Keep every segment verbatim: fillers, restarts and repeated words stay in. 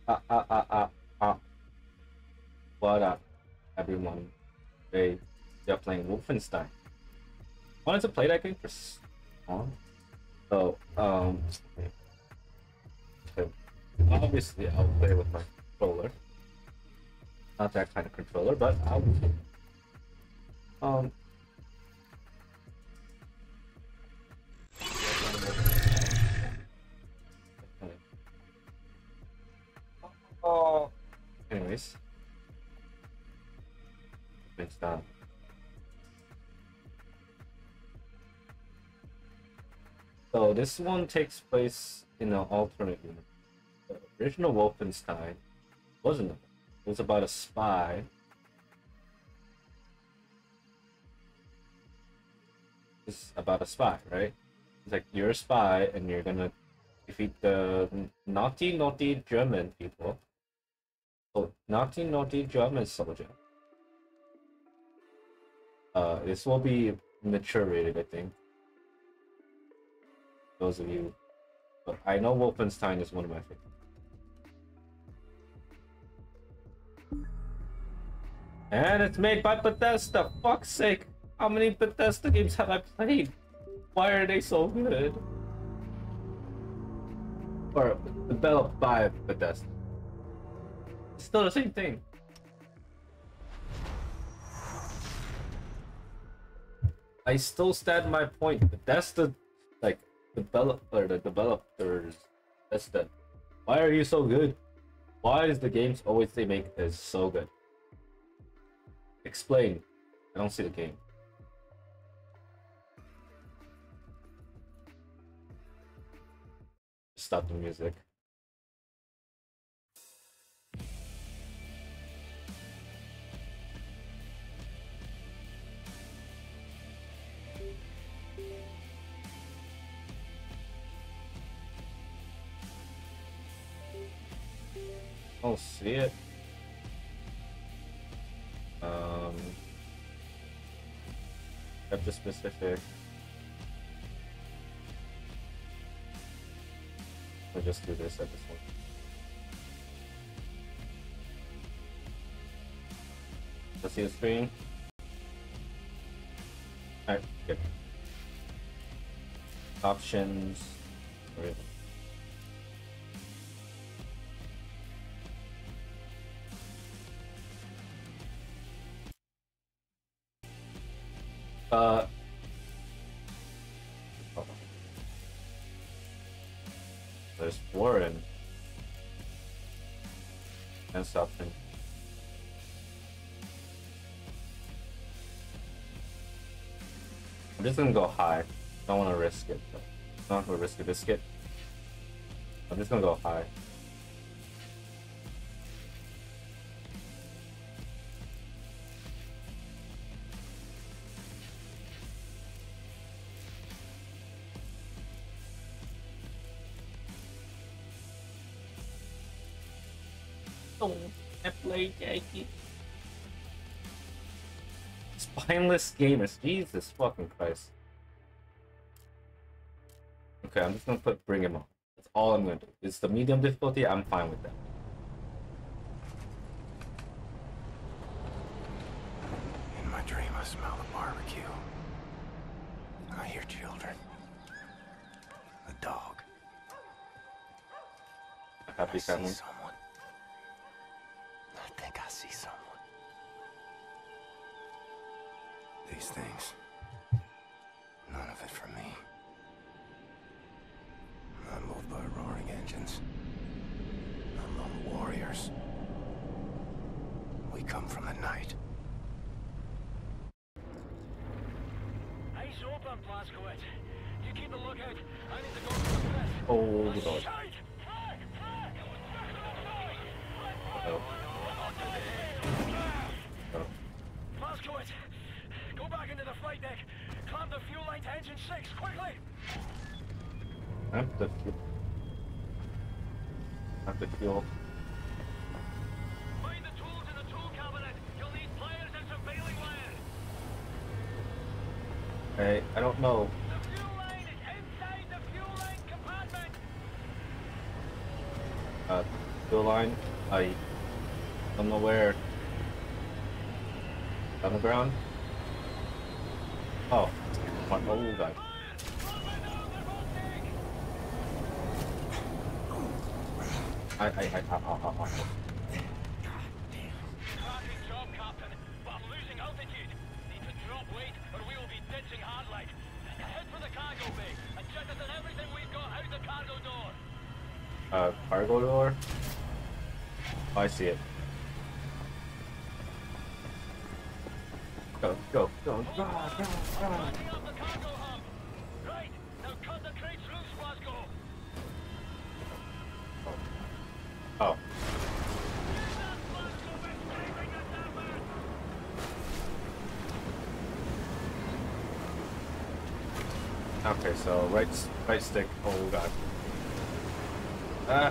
Ah, ah, ah, ah, ah. What up, everyone? Today, they're playing Wolfenstein. Wanted to play that game for s- long. So, um, so obviously I'll play with my controller. Not that kind of controller, but I'll, um, oh, anyways, it's done. So this one takes place in an alternate universe. The original Wolfenstein wasn't. It was about a spy. It's about a spy, right? It's like you're a spy and you're gonna defeat the naughty, naughty German people. Oh, naughty, naughty German soldier. Uh, this will be mature rated, I think. Those of you, but I know Wolfenstein is one of my favorites. And it's made by Bethesda. Fuck's sake! How many Bethesda games have I played? Why are they so good? Or developed by Bethesda. It's still the same thing. I still stand my point. Bethesda, like, developer, the developers, that's the. Why are you so good? Why is the games always they make is so good? Explain. I don't see the game. Stop the music. I don't see it. Um, chapter specific. I'll just do this at this one. Let's see the screen. Alright, good. Options. Where is it? Uh, oh. There's Warren. Next option. I'm just gonna go high. Don't want to risk it. Not gonna risk a biscuit. I'm just gonna go high. Play Jackie. Spineless gamers. Jesus fucking Christ. Okay, I'm just gonna put bring him on. That's all I'm gonna do. It's the medium difficulty, I'm fine with that. In my dream, I smell the barbecue. I hear children. A dog. A happy I family. see someone. I think I see someone. These things. None of it for me. I'm moved by roaring engines. I'm lone warriors. We come from the night. Eyes open, Blazkowicz. You keep a lookout. I need to go to the press. Oh god. Oh. Oh. Blazkowicz, go back into the flight deck. Clamp the fuel line to engine six, quickly. I'm the fuel. I'm the fuel. Find the tools in the tool cabinet. You'll need pliers and some baling wire. Hey, I don't know. The fuel line is inside the fuel line compartment. Uh, fuel line. I don't know where. On the ground. Oh, one. Oh god. I I I. Ow, ow, ow, ow. Cracking job, Captain, but I'm losing altitude. Need to drop weight or we will be ditching Hardlight. Head for the cargo bay and jettison everything we've got out the cargo door. Uh, cargo door. Oh, I see it. Go, go, go, go, go, go. Lining up the cargo hub. Right, now cut the crates loose, Glasgow. Oh. Okay, so right, s- right stick. Oh god. Ah.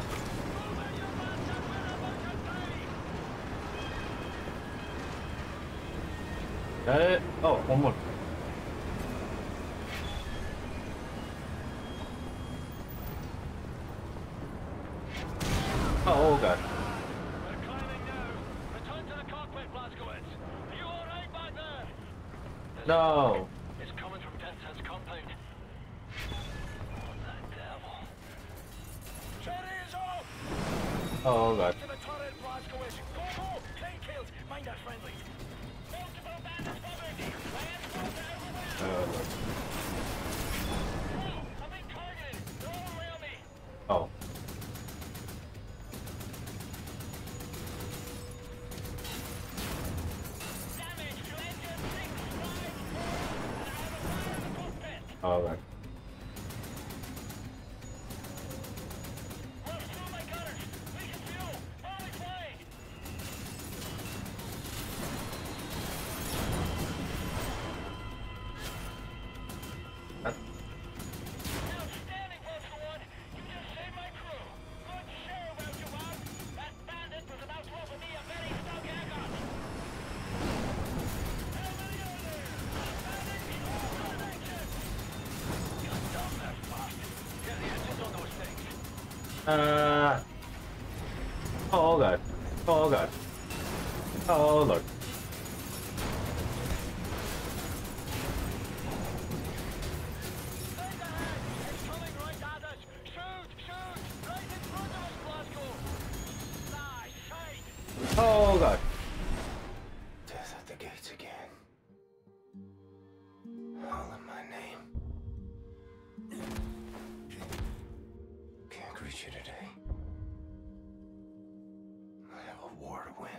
Got it. Oh, one more. Oh, oh god. We're climbing now. Return to the cockpit, Blazkowicz. Are you all right back there? No. It's coming from Death Hand's compound. Oh, the devil. Cherry is off! Oh god. To the turret, Blazkowicz. Go, go! Crane kills. Mind our friendlies. Multiple bandits covered. Land smoke everywhere. Uh, Oh, I'm being targeted. They're all around me. oh. Damage to engine six, five, four, and I have a fire in the cockpit. Oh god. We're through my gunners. Leaking fuel. Volley flying. That, Outstanding, Vulture One. You just saved my crew. Good show, Vulture One. That bandit was about to offer me a very snug haircut. How many are there? Bandit, all on action. God damn, they're fast. Get the engines on those things. uh. Oh god. Oh god. Oh lord. Straight ahead. It's coming right at us. Shoot, shoot. Right in front of us, Glasgow. Ah, shite. Oh god. Death at the gates again. All in my name. Can't greet you today. I have a war to win.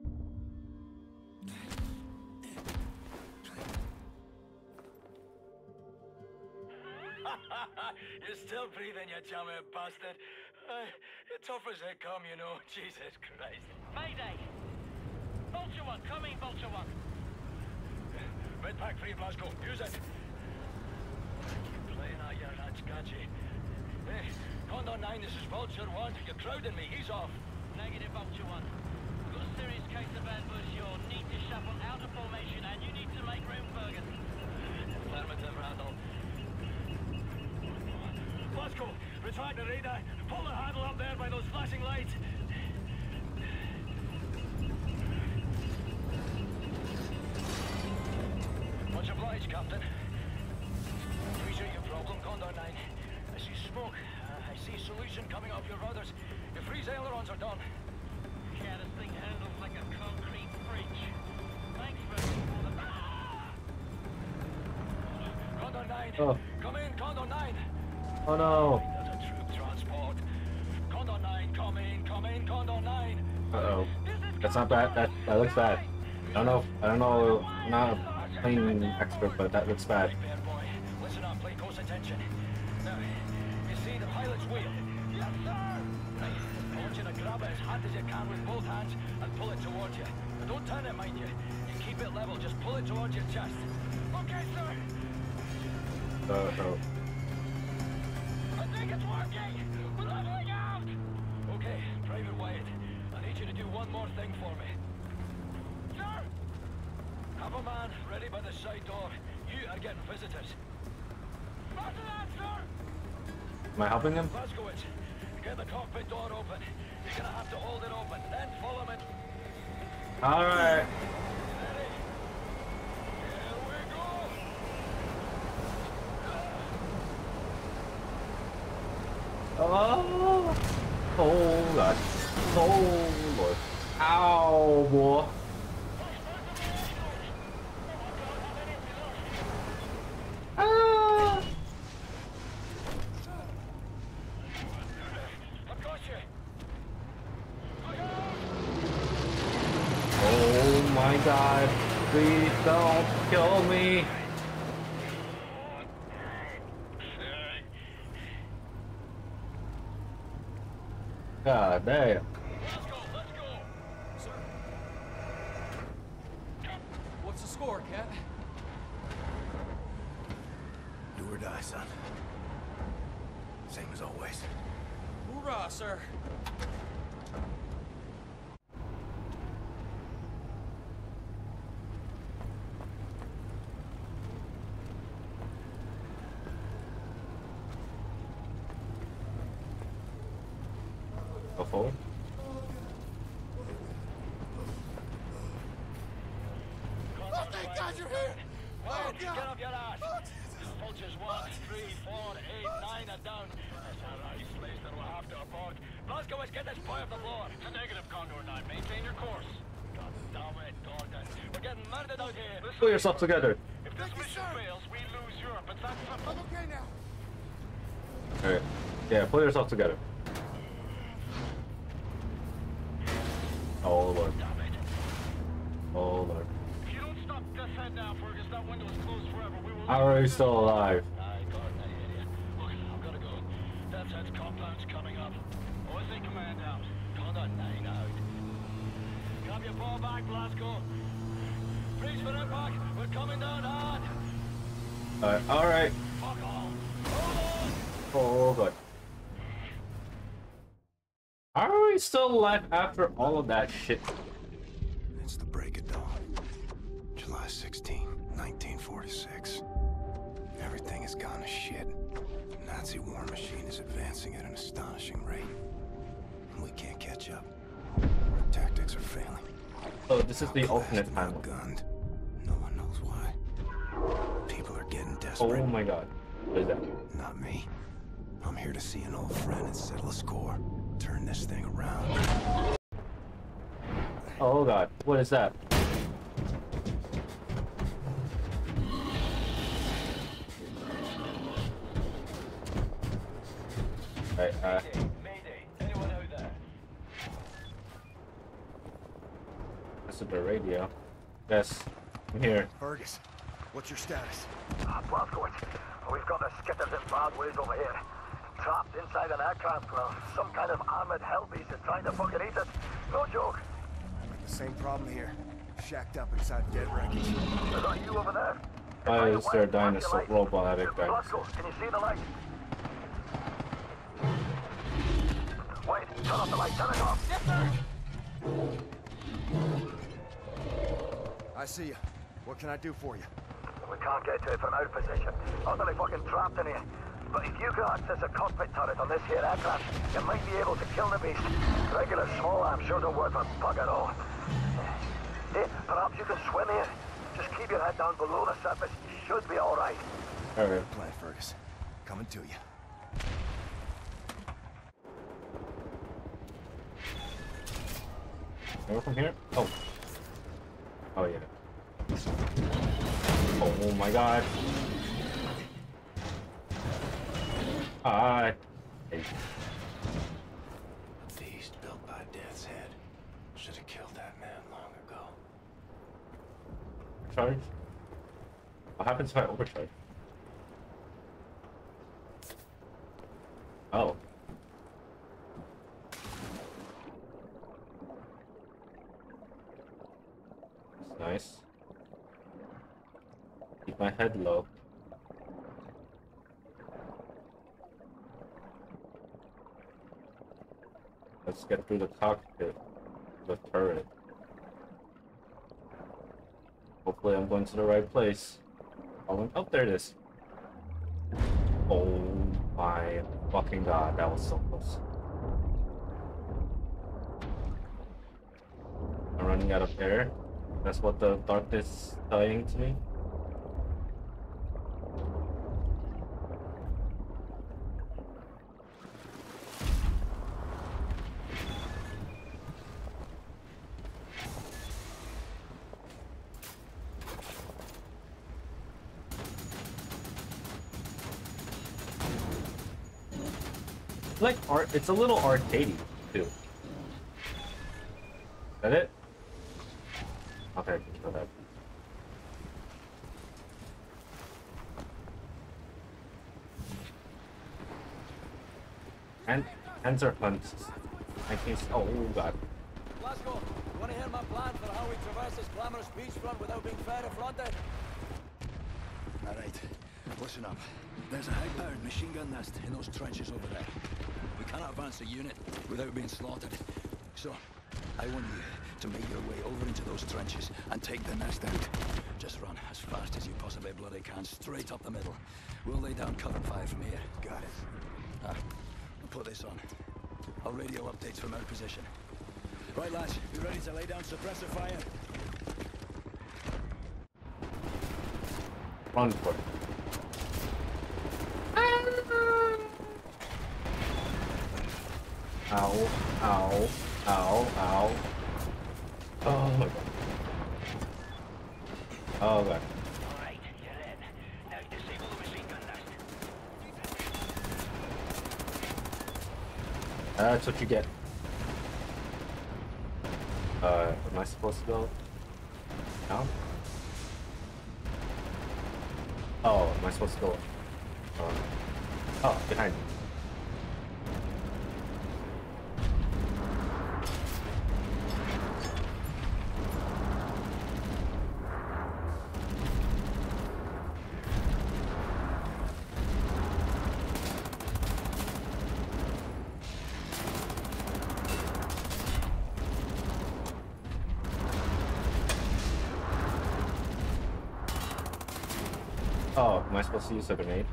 You're still breathing, you chummy bastard. Uh, tough as they come, you know. Jesus Christ. Mayday! Vulture One, come in, Vulture One. Red pack free, Glasgow. Use it. Keep playing at your rats, can't you? Hey, Condor nine, this is Vulture One. You're crowding me. He's off. Negative, Vulture One. Got a serious case of ambush. You'll need to shuffle out of formation, and you need to make room, Bergen. Affirmative, Randall. Glasgow, retract the radar. Pull the handle up there by those flashing lights. Much obliged, Captain. Appreciate your problem, Condor nine. I see smoke. Uh, I see solution coming off your rudders. Your freeze ailerons are done. Yeah, this thing handles like a concrete bridge. Thanks for all the... Ah! Condor nine. Oh. Come in, Condor nine. Oh no. There's a troop transport. Condor nine, come in, come in, Condor nine. Uh oh. That's not bad. That that looks bad. I don't know. I don't know. I'm not a plane expert, but that looks bad. Right, bear boy. Listen up, pay close attention. Now, you see the pilot's wheel? Yes, sir! Right, I want you to grab it as hard as you can with both hands and pull it towards you. Now, don't turn it, mind you. You keep it level, just pull it towards your chest. Okay, sir! Uh oh. I think it's working! We're leveling out! Okay, Private Wyatt, I need you to do one more thing for me. Sir! Have a man ready by the side door. You are getting visitors. After that, sir! Am I helping him? Blazkowicz, Get the cockpit door open. You're gonna have to hold it open, then follow it. Alright. Ready? Here we go. Oh, oh god. Oh lord. Ow, boy. Ah. I've got you. Oh my god. Please don't kill me. God damn. Let's go, let's go. Sir. What's the score, Cat? Do or die, son. Same as always. Hoorah, sir. Go forward. Oh, thank God you're here! Quiet, get off your ass! Vultures one, three, four, eight, nine are down. That's a right place that we'll have to abort. Glasgow, let's get this boy off the floor. It's a negative, Condor nine. Maintain your course. God damn it, Gordon. We're getting murdered out here. Listen, Pull yourself together. if this mission fails, we lose Europe. But that's I'm okay now. Alright. Yeah, pull yourself together. Oh lord. damn it. Oh lord. If you don't stop this head now, Fergus, that window is closed forever. We will. How are you still alive? Aye, Gordon, I hear you. Look, I've got to go. That's head's compound's coming up. O S A command out. Condor nine out. Grab your ball back, Glasgow. Freeze for impact. We're coming down hard. Alright, alright. Fuck off. Hold on. Oh god. How are we still alive after all of that shit? It's the break of dawn. July sixteenth, nineteen forty-six. Everything has gone to shit. The Nazi war machine is advancing at an astonishing rate. And we can't catch up. Our tactics are failing. Oh, this is the Our class alternate been timeline. outgunned. No one knows why. People are getting desperate. Oh my god. What is that? Not me. I'm here to see an old friend and settle a score. Turn this thing around. Oh god. What is that? Alright, uh, Mayday. Anyone out there? this is the radio. Yes, I'm here. Fergus, what's your status? Ah, Blazkowicz, we've got the skitters in bad ways over here. Trapped inside an aircraft, well, some kind of armored hell beast is trying to fucking eat us. No joke. The same problem here. Shacked up inside dead wreckage. Is that you over there? Why If is I there a went, flash your dinosaur, light. robotic It's dinosaur? Blazko, can you see the light? Wait, turn off the light, turn it off. Yes, sir. I see you. What can I do for you? We can't get to it from our position. Utterly fucking trapped in here. But if you can access a cockpit turret on this here aircraft, you might be able to kill the beast. Regular small arms sure don't work for bugger all. Hey, perhaps you can swim here. Just keep your head down below the surface. You should be all right. Alright. Plan, Fergus. Coming to you. Go from here? Oh. Oh yeah. Oh my god. Hi. Hey. A beast built by Death's Head. Should have killed that man long ago. Charge? What happens if I overcharge? Oh. That's nice. Keep my head low. Let's get through the cockpit. The turret. Hopefully I'm going to the right place. Oh, oh, there it is. Oh my fucking god, that was so close. I'm running out of air. That's what the darkness is saying to me. Like art, it's a little arcadey too. Is that it? Okay, go ahead. And hands are hunts. I can't. Oh god. Glasgow, you want to hear my plan for how we traverse this glamorous beachfront without being fair affronted? All right, listen up. There's a high-powered machine gun nest in those trenches over there. We cannot advance a unit without being slaughtered. So, I want you to make your way over into those trenches and take the nest out. Just run as fast as you possibly bloody can, straight up the middle. We'll lay down cover fire from here. Got it. Ah, I'll put this on. I'll radio updates from our position. Right, lads, you ready to lay down suppressor fire? Run for it. Ow, ow, ow, ow. Oh my god. Oh god. Alright, you're in. Now disable the machine gun nest. That's what you get. Uh, am I supposed to go down? Oh, am I supposed to go? Uh, oh, behind me. Oh, am I supposed to use a grenade?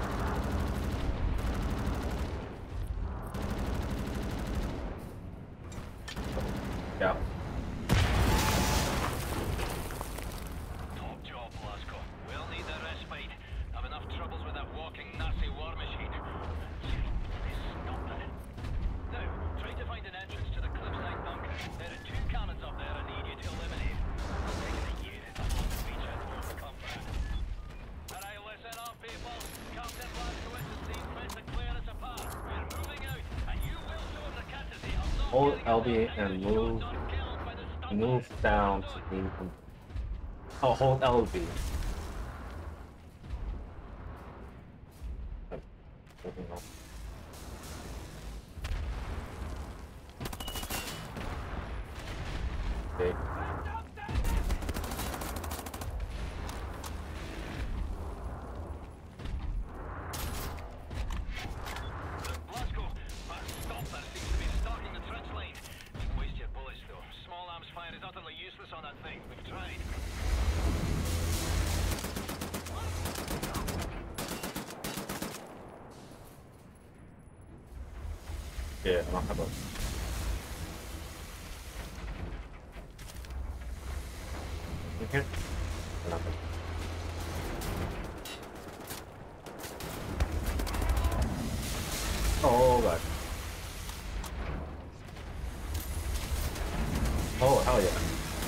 Yeah. Top job, Glasgow. We'll need a respite. Have enough troubles with that walking Nazi war machine. Stop it. Now, try to find an entrance to the cliffside bunker. There are two cannons up there I need you to eliminate. I'll take it to you. I'm on the beach at the comfort. Alright, listen up, people. Captain Blazkowicz has seen fit to clear us apart. We're moving out, and you will show the courtesy of not Hold getting L B yourself and shot move or killed by the stunt move boys. down to the Oh, hold L B. Moving on. Okay. Glasgow, that stopper seems to be stalking the trench line. Don't waste your bullets, though. Small arms fire is utterly useless on that thing. We've tried. Yeah, I don't have a. In here? Nothing. Oh god. Oh hell yeah.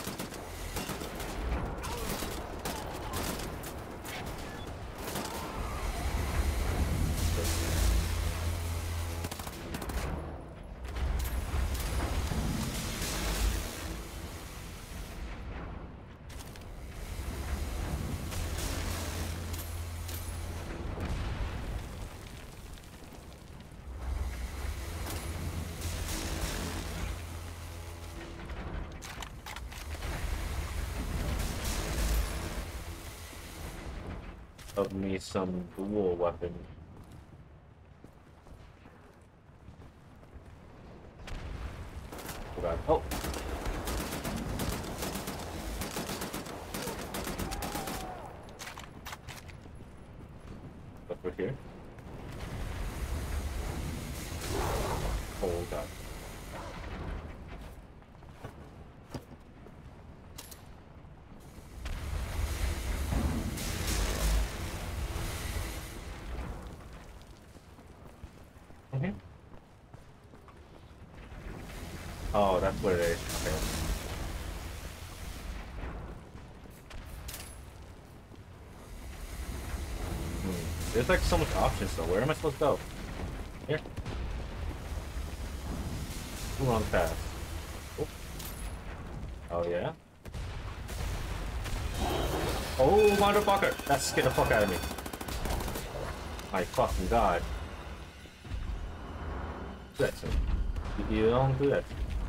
Of me some dual weapon. Oh god. Oh! Over here. Oh god. Mhm. Oh, that's where they. Okay. Hmm. There's like so much options though. Where am I supposed to go? Here. Run fast. Oh, oh yeah. Oh, motherfucker! That scared the fuck out of me. My fucking god. Do that to me. You you don't do that.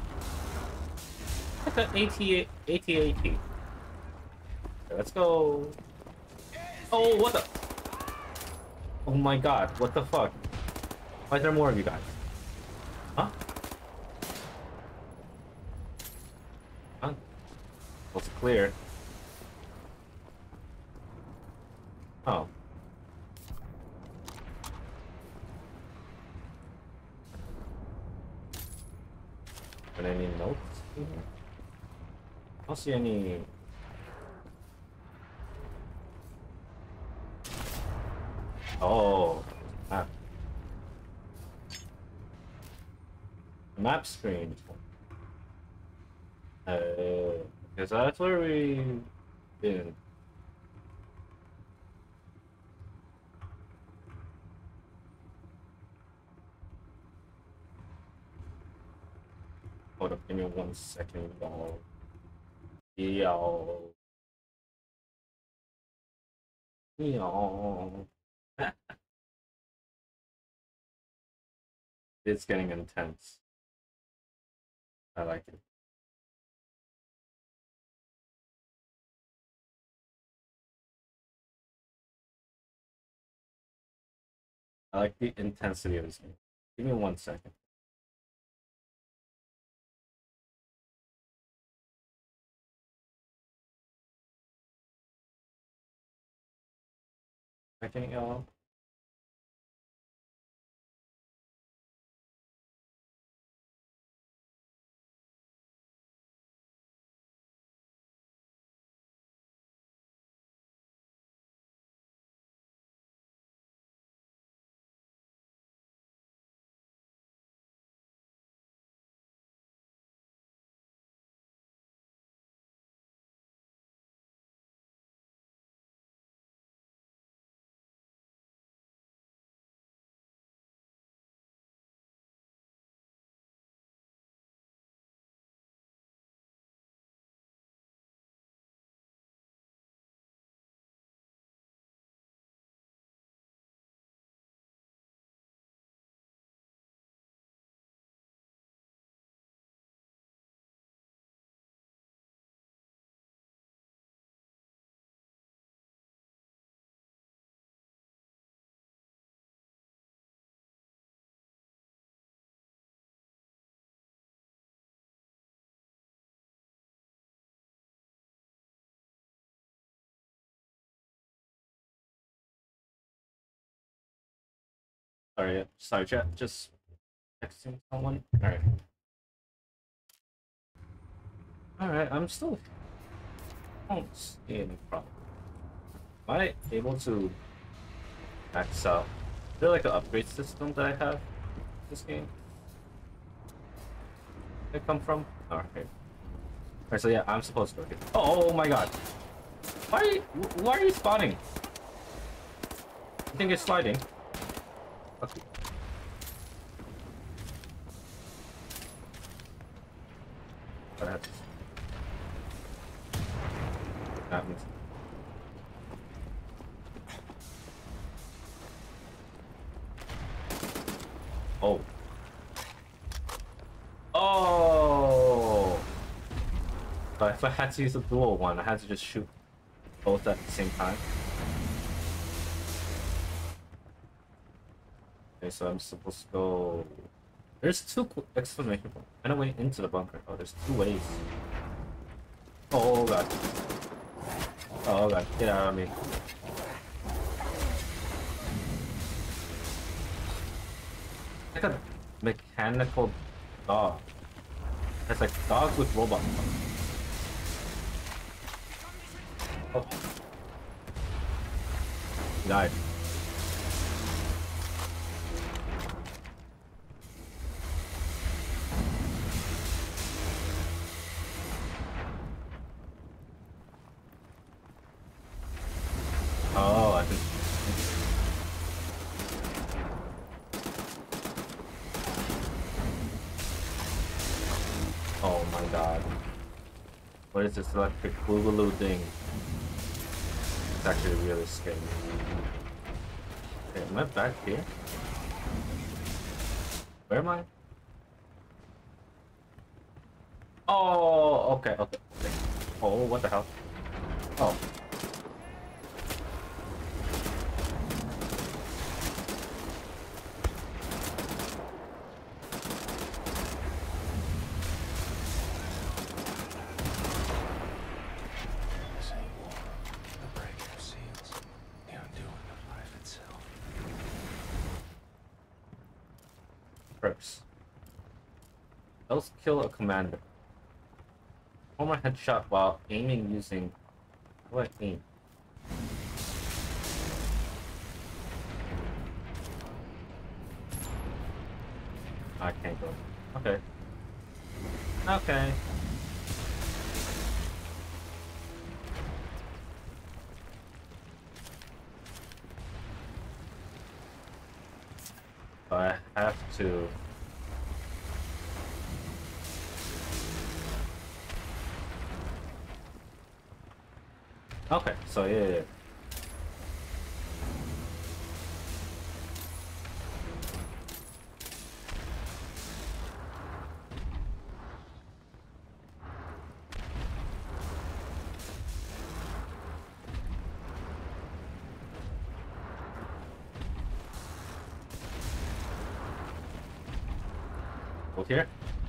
Like an A T A T. Okay, let's go. Oh, what the? Oh my god, what the fuck? Why is there more of you guys? Huh? Huh? Well, it's clear. Oh. Are there any notes? I don't see any. Oh, map. Map screen. Uh, because that's where we been. Hold up, give me one second, y'all. Y'all. Y'all. It's getting intense. I like it. I like the intensity of this game. Give me one second. Second, y'all. Sorry, sorry, chat. Just texting someone. All right. All right. I'm still. I don't see any problem. Am I able to max out? Is there like an upgrade system that I have in this game? Where it come from? Oh, okay. Alright, so yeah, I'm supposed to go here. Oh, oh my god. Why are you, why are you spawning? You think it's sliding? Okay. What happens? What happens? Oh. Oh! But if I had to use a dual one, I had to just shoot both at the same time. Okay, so I'm supposed to go... There's two exclamation points. And a way into the bunker. Oh, there's two ways. Oh god. Oh god, get out of me. Like a mechanical dog. It's like dogs with robot parts. Oh. Died. Oh my god. What is this electric boogaloo thing? It's actually really scary. Okay, am I back here? Where am I? Oh, okay, okay, okay. Oh, what the hell? Oh. This ain't war. The breaking of seals. The undoing of life itself. Perks. Let's kill a commander. Form a headshot while aiming using... How do I aim? I can't go. Okay. Okay. I have to... Okay, so yeah, yeah, yeah. Go here.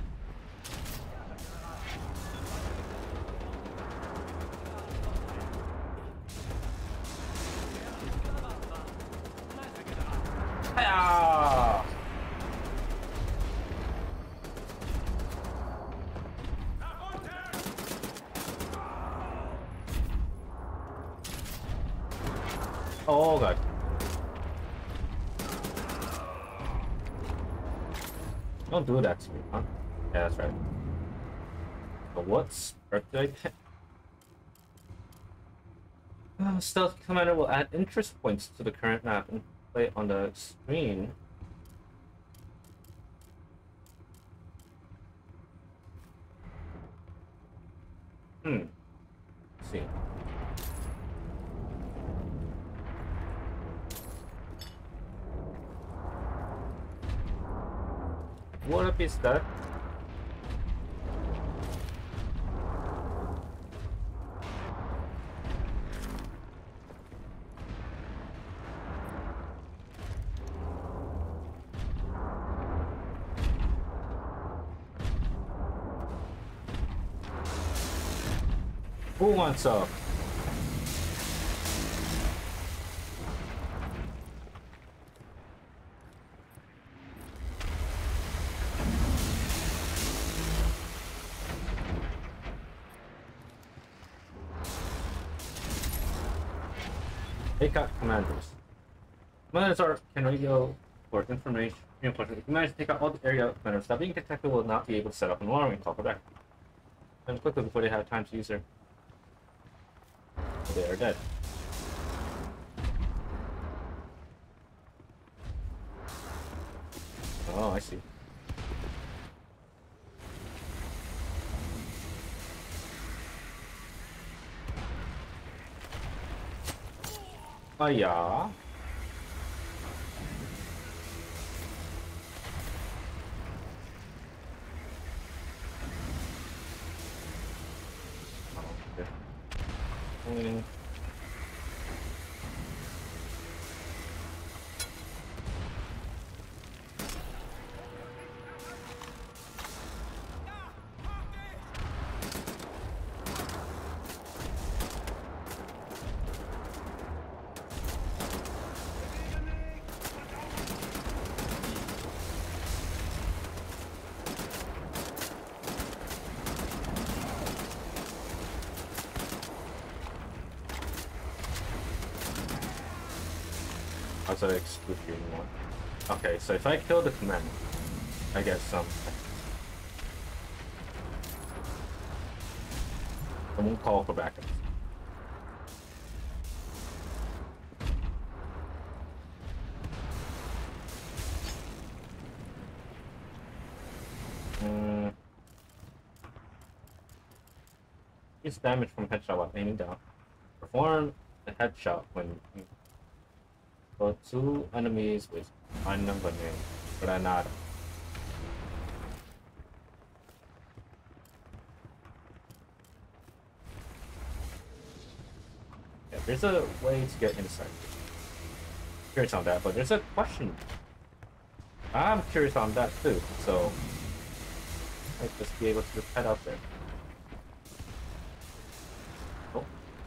Hiya! Oh god. Don't do that to me, huh? Yeah, that's right. But what's perk did I pick? Uh, Stealth Commander will add interest points to the current map and play on the screen. Hmm. Let's see. What up is that? Who wants up? Take out commanders. Commanders are can radio for information. Reinforcement. Commanders take out all the area commanders that being detected will not be able to set up an alarm and call for back. And quickly before they have time to use their. They are dead. Oh, I see. Oh yeah. Okay. How do I exclude you anymore? Okay, so if I kill the commander, I get some. I won't call for backup. Mm. Increase damage from headshot while aiming down. Perform a headshot when you go two enemies with unknown grenade. Yeah, there's a way to get inside. Curious on that, but there's a question. I'm curious on that too, so I might just be able to just head out there. Oh.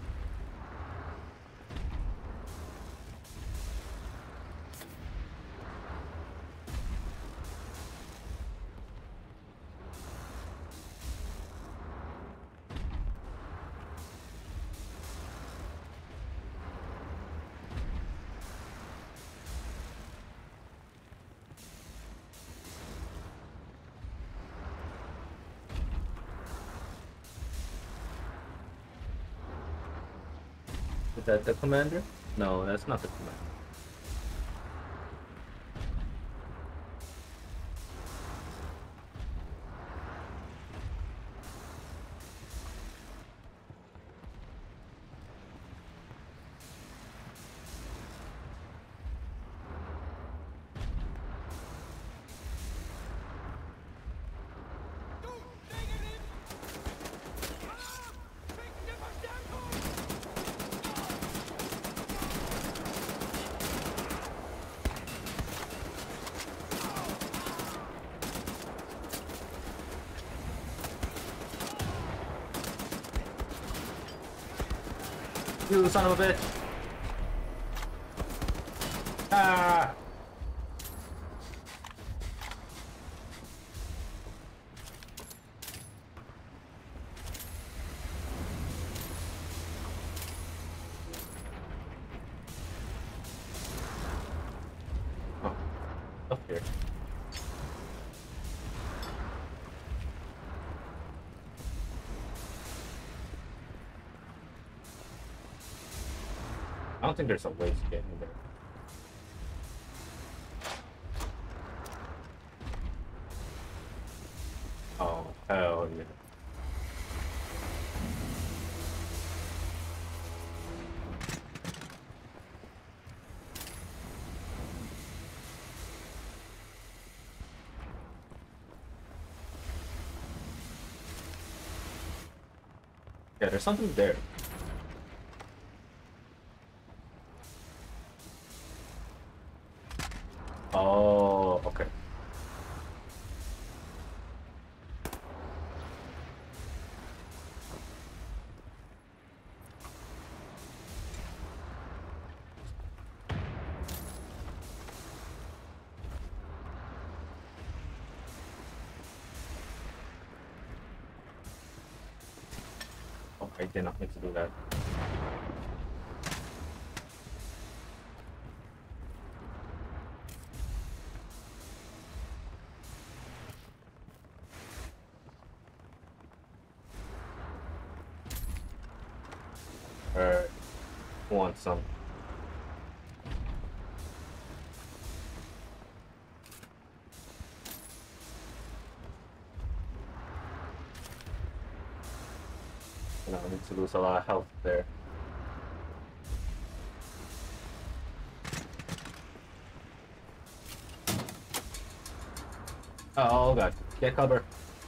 Is that the commander? No, that's not the commander. You son of a bitch! Ah! Oh, up here. I don't think there's a way to get in there. Oh, hell yeah. Yeah, there's something there. Oh, okay. Oh, I did not mean to do that. Alright, want some. And I need to lose a lot of health there. Oh god, get cover.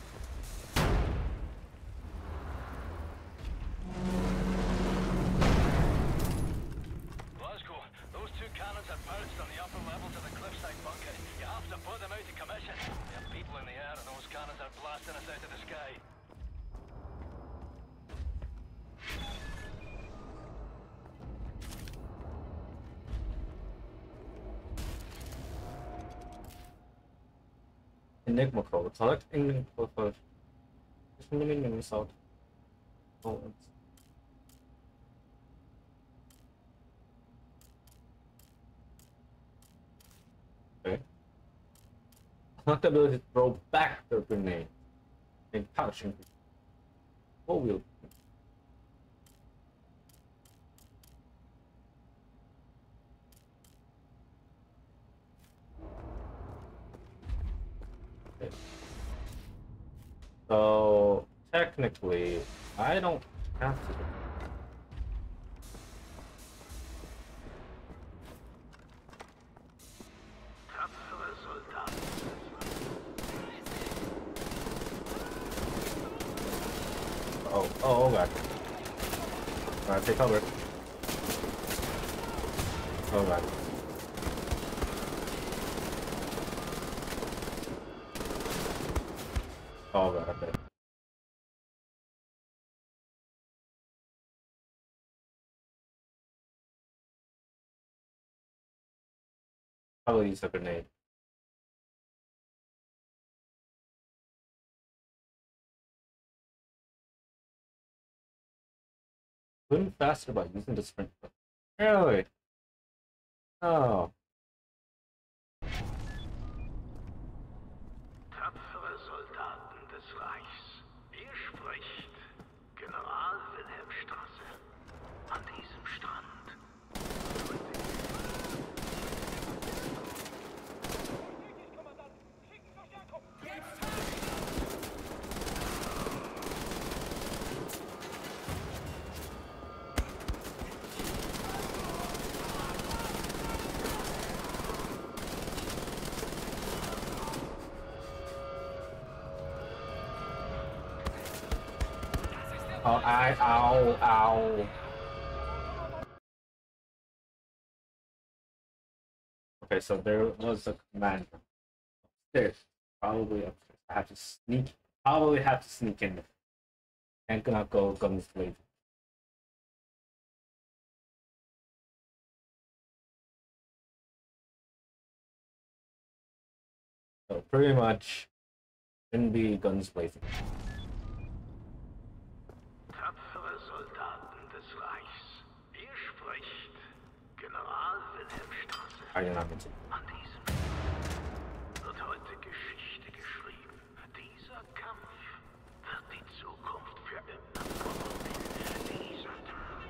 Enigma code. Select Enigma code first. Just a minute and out. Oh, it's... Okay. Not the ability to throw back the grenade and pouching. What will? Okay. So technically, I don't have to. Oh, oh, oh god. Alright, take cover. Oh god. Oh god, okay. Probably use a grenade. Swim faster by using the sprint button. Really? Oh. Tapfere Soldaten des Reichs. Hier spricht General Wilhelm Strasse. An diesem Strand. Oh, I, ow, ow. Okay, so there was a command upstairs. Probably upstairs. I have to sneak. Probably have to sneak in there. And gonna go guns blazing. So pretty much, gonna be guns blazing. Tapfere Soldaten des Reichs. Hier spricht General Wilhelm Strasse. I did not mean to. An diesem wird heute Geschichte geschrieben. Dieser Kampf wird die Zukunft für immer formen. Dieser Tag.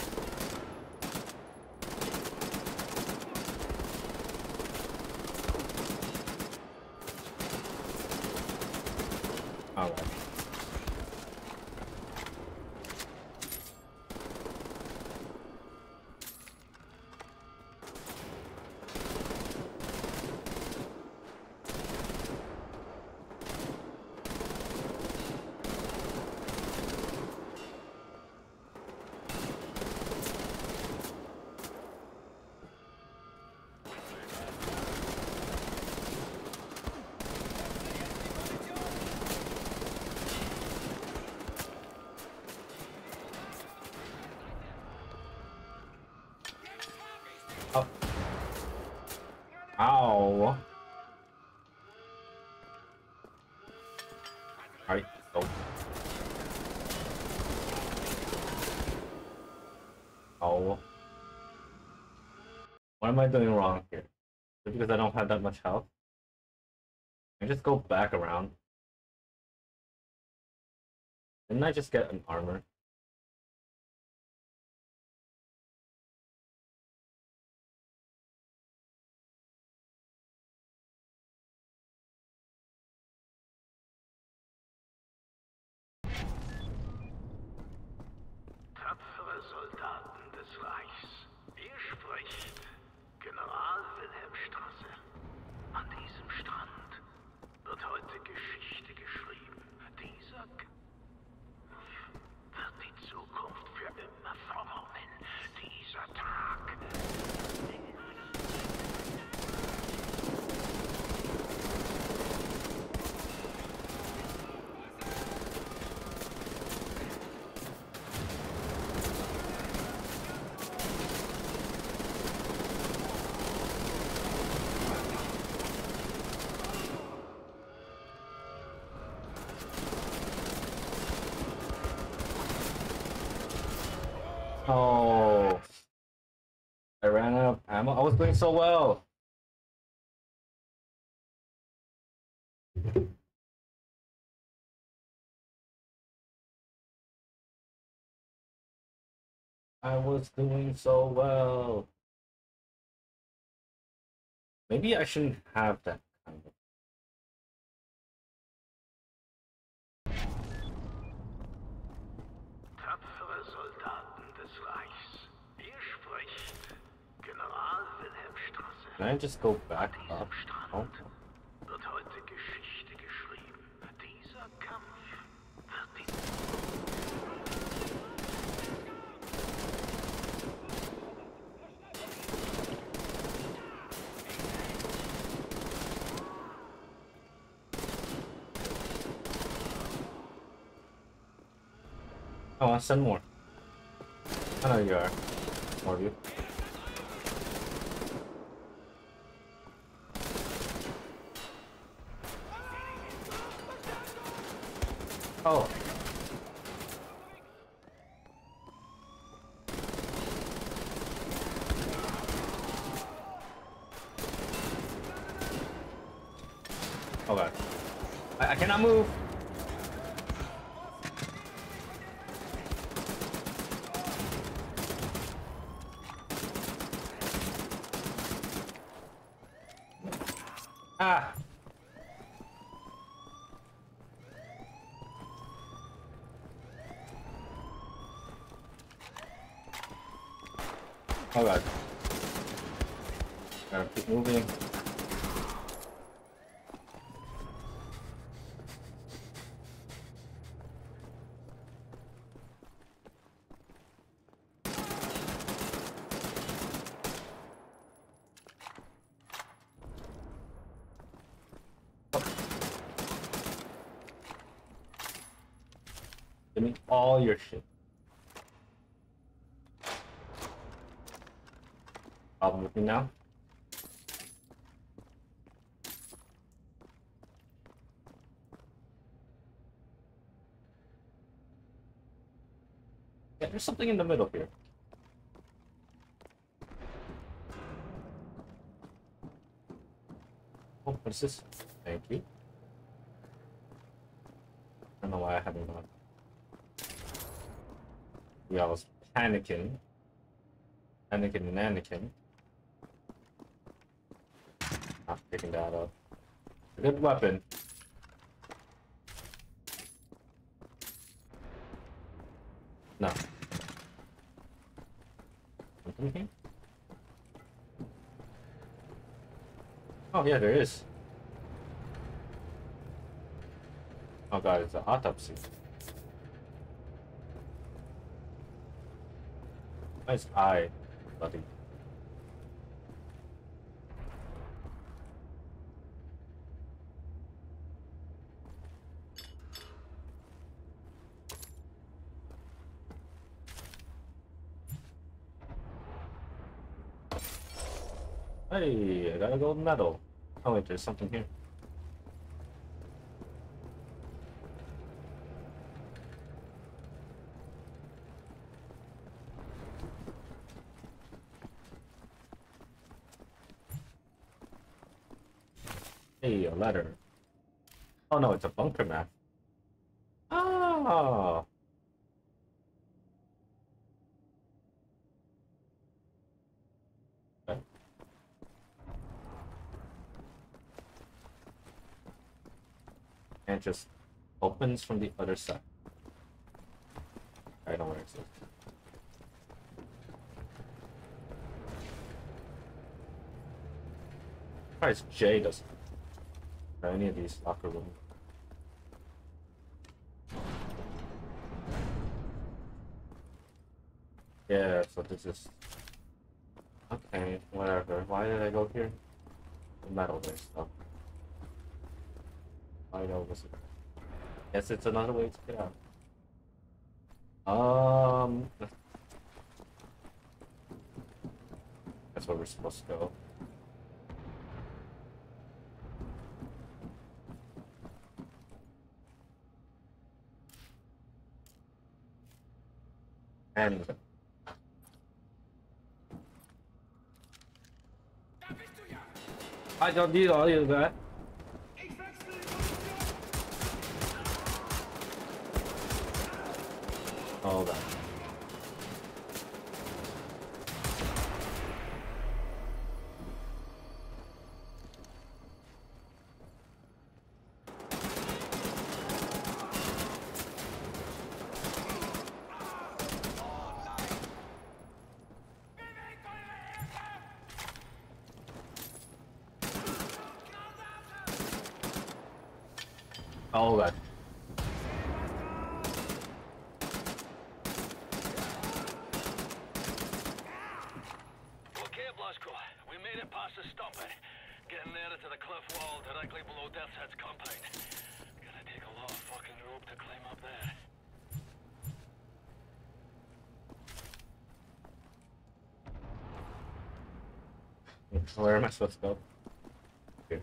Alright. Oh. Ow. Alright, go. Oh. What am I doing wrong here? Is it because I don't have that much health? I just go back around. Didn't I just get an armor? Tapfere Soldaten des Reichs. Hier spricht General Wilhelm Strasse. An diesem Strand wird heute Geschichte geschrieben. Dieser Kampf wird die Zukunft für immer formen. Dieser Tag. Oh. I ran out of ammo. I was doing so well. I was doing so well. Maybe I shouldn't have that kind of. Tapfere Can I just go back up? Oh. Wird heute Geschichte geschrieben. Dieser Kampf wird die I want to send more. I know you are. More of you. Oh. Oh god. I, I cannot move. Ah. Oh god. Gotta keep moving. Give me all your shit. Problem with me now? Yeah, there's something in the middle here. Oh, what is this? Thank you. I don't know why I haven't gone. Yeah, I was panicking. Panicking and Anakin. Not picking that up. A good weapon. No. Something here? Oh yeah, there is. Oh god, it's an autopsy. Nice eye, buddy. Hey, I got a gold medal. Oh wait, there's something here. Hey, a letter. Oh no, it's a bunker map. Oh. Okay. And it just opens from the other side. I don't know where it is. Surprised Jay doesn't. Or any of these locker rooms. Yeah, so this is okay, whatever. Why did I go here? The metal based stuff. I know this. Guess it's another way to get out. Um that's where we're supposed to go. And I don't need all of that. All that. Oh god. Okay, Blasco. We made it past the stomping. Getting nearer to the cliff wall directly below Death's Head's compound. Gonna take a lot of fucking rope to climb up there. Where am I supposed to go? Here.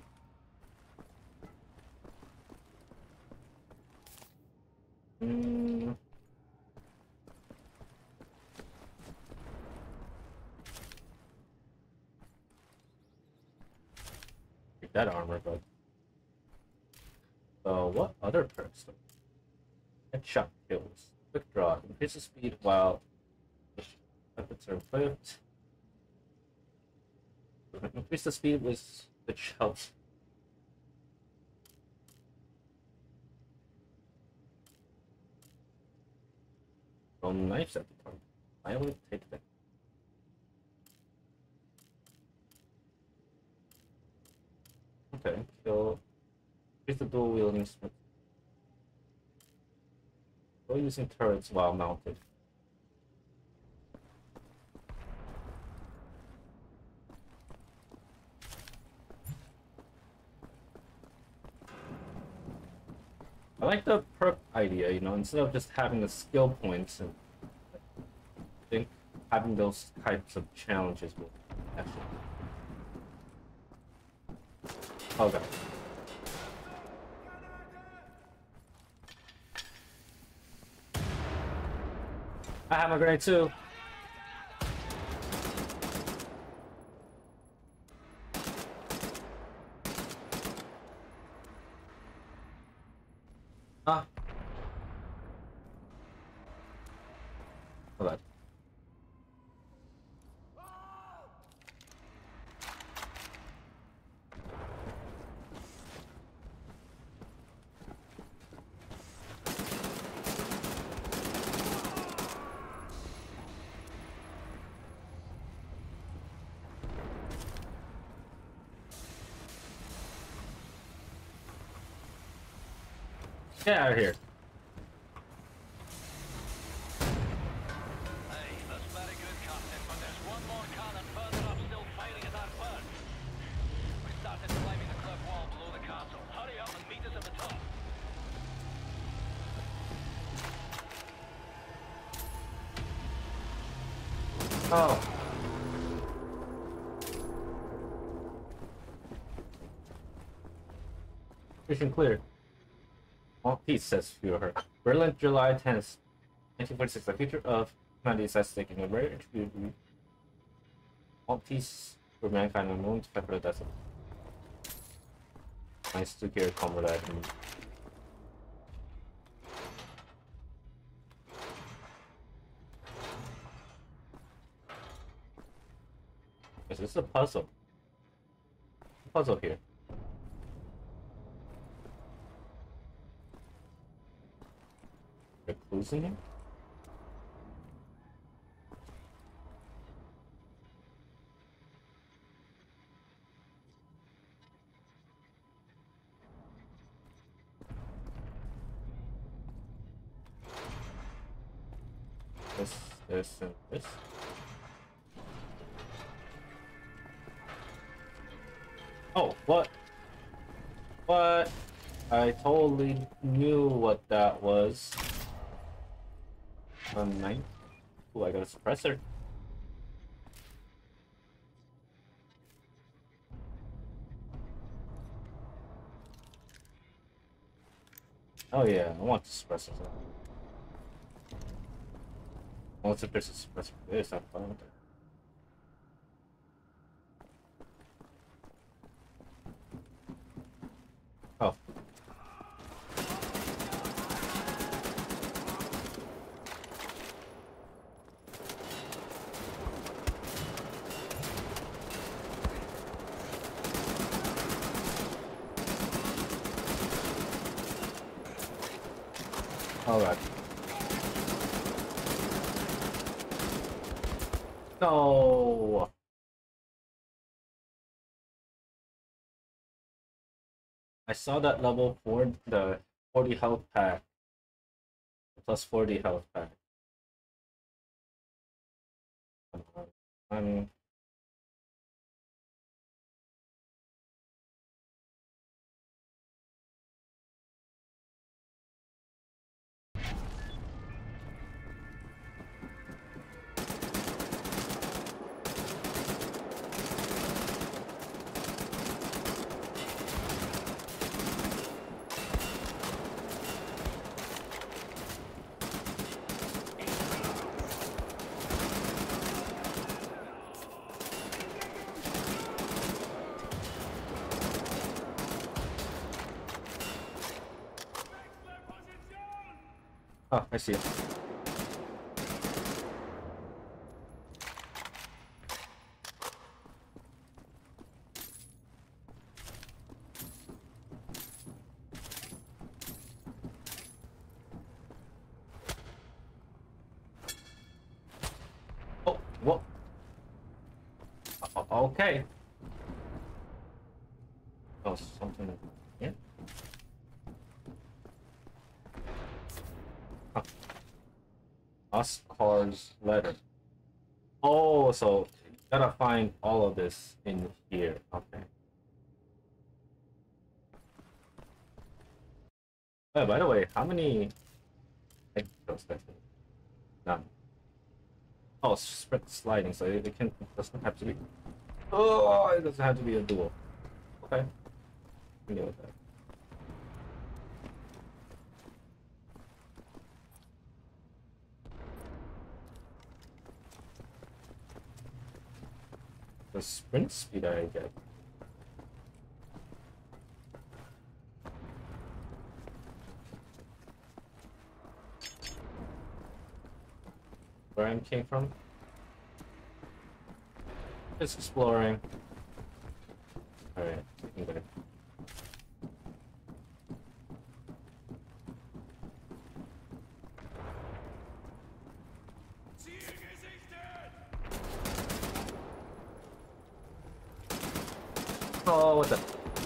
Mm. Take that armor, but so what other perks? though? Headshot kills. Quick draw. Increases speed while weapons are equipped. Increase the speed with which helps. Throw knives at the target. I would take that. Okay, kill. Increase the dual wielding smith. Go using turrets while mounted. I like the perk idea, you know, instead of just having the skill points, and I think having those types of challenges will actually. Oh god. I have a grenade too. Ah. Hold on. Get out of here. Hey, that's very good, Captain, but there's one more cannon further up still firing at that bird. We started climbing the cliff wall below the castle. Hurry up and meet us at the top. Oh. Mission clear. All peace, says Führer. Berlin, July tenth, nineteen forty-six. The future of humanity is at stake in a very intriguing. All peace for mankind and moon to pepper the desert. Nice to hear, comrade. Is this a puzzle? A puzzle here. There are clues in here? This, this, and this. Oh, what? What? I totally knew what that was. A knife? Ooh, I got a suppressor. Oh yeah, I want the suppressor. Once if there's a suppressor for this, I'm fine with it. Oh. All right. No. I saw that level for the forty health pack. Plus forty health pack. Um, oh, I see it. Oh, what? O- Okay. Oh, something. Yeah. Huh. Oscar's letter. Oh, so you gotta find all of this in here. Okay. Oh, by the way, how many? None. Oh, sprint sliding, so it, it can it doesn't have to be. Oh, it doesn't have to be a duel. Okay. We deal with that. The sprint speed I get. Where I came from? Just exploring. Alright, okay. Oh, what the?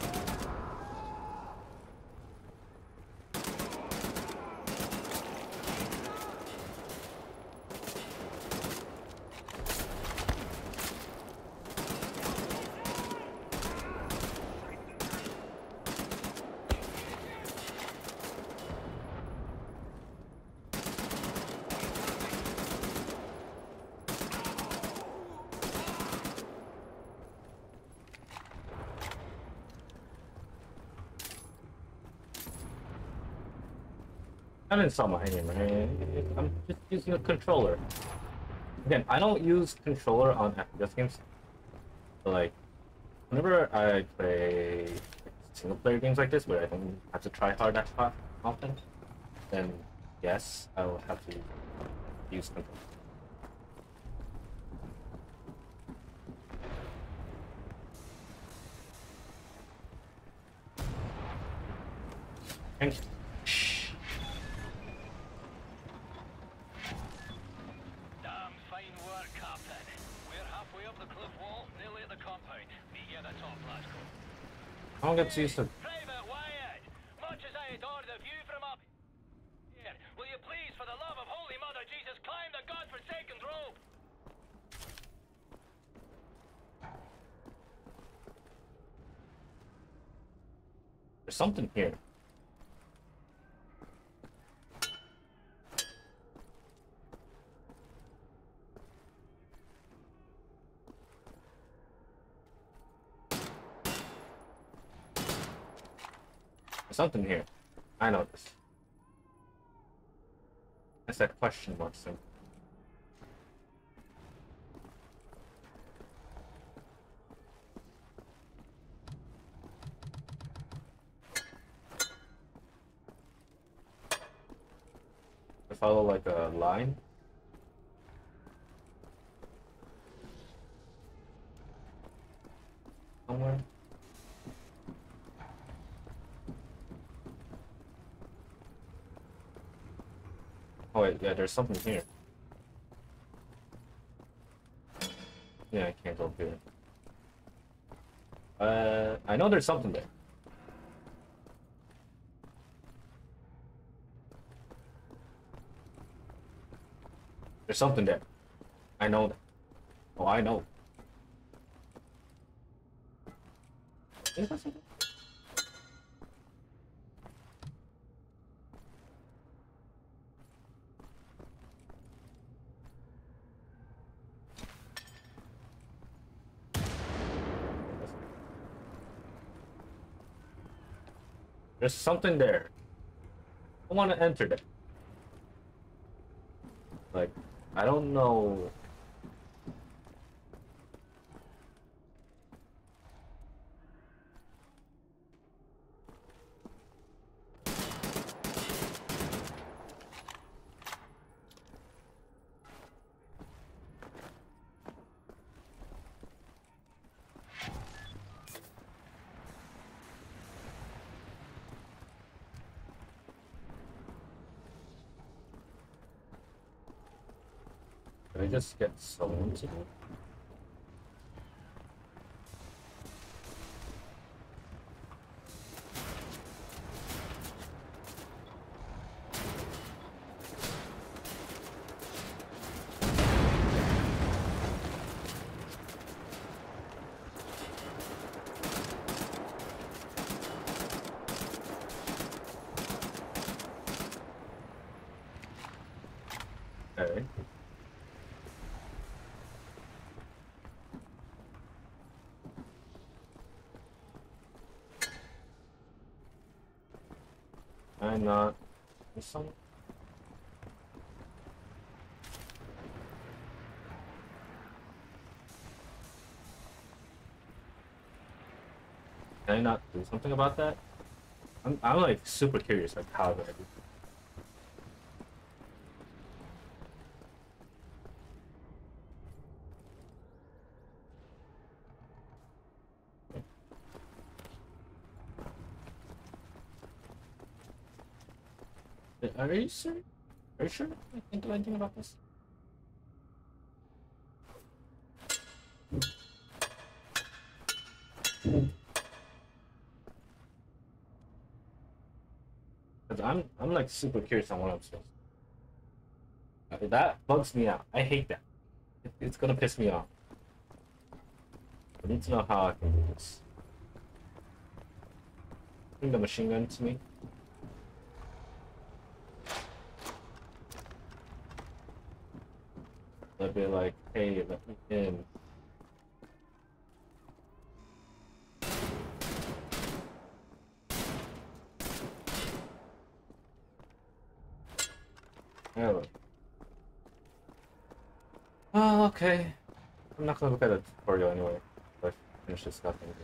I didn't saw my aim, right? I'm just using a controller. Again, I don't use controller on F P S games. But like, whenever I play single player games like this, where I don't have to try hard that often, then yes, I will have to use controller. And shh. Damn fine work, Captain. We're halfway up the cliff wall, nearly at the compound. Meet you at the top, Glasgow. I don't get to use the. Private Wyatt, much as I adore the view from up here, will you please, for the love of Holy Mother Jesus, climb the godforsaken rope? There's something here. There's something here. I know this. That's that question mark thing. I follow like a line. Somewhere. Oh wait, yeah, there's something here. Yeah, I can't go here. Uh, I know there's something there. There's something there. I know that. Oh, I know. Is that something? There's something there. I want to enter that. Like, I don't know. Can I just get someone to do it? Okay. I'm not. There's some. Can I not do something about that? I'm, I'm like super curious, like how do I do that? Are you sure? Are you sure I can't do anything about this? Cause I'm I'm like super curious on what I'm supposed to do. That bugs me out. I hate that. It, it's gonna piss me off. I need to know how I can do this. Bring the machine gun to me. They'll be like, hey, let me in. Oh. Oh, okay. I'm not gonna look at the tutorial anyway. If I finish this goddamn game.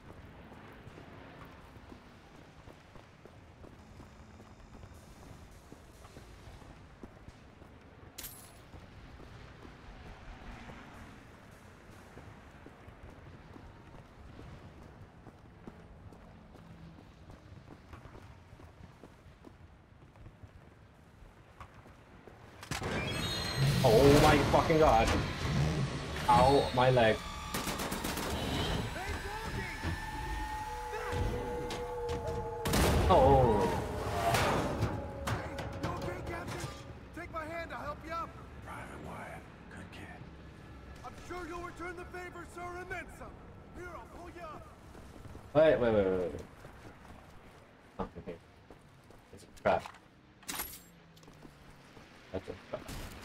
Oh my fucking god. Ow, my leg. Oh. You okay, Captain? Take my hand, I'll help you up. Private Wyatt, good kid. I'm sure you'll return the favor, sir, and then some. Here, I'll pull you up. Wait, wait, wait, wait, wait. Something here. It's a trap. That's a trap.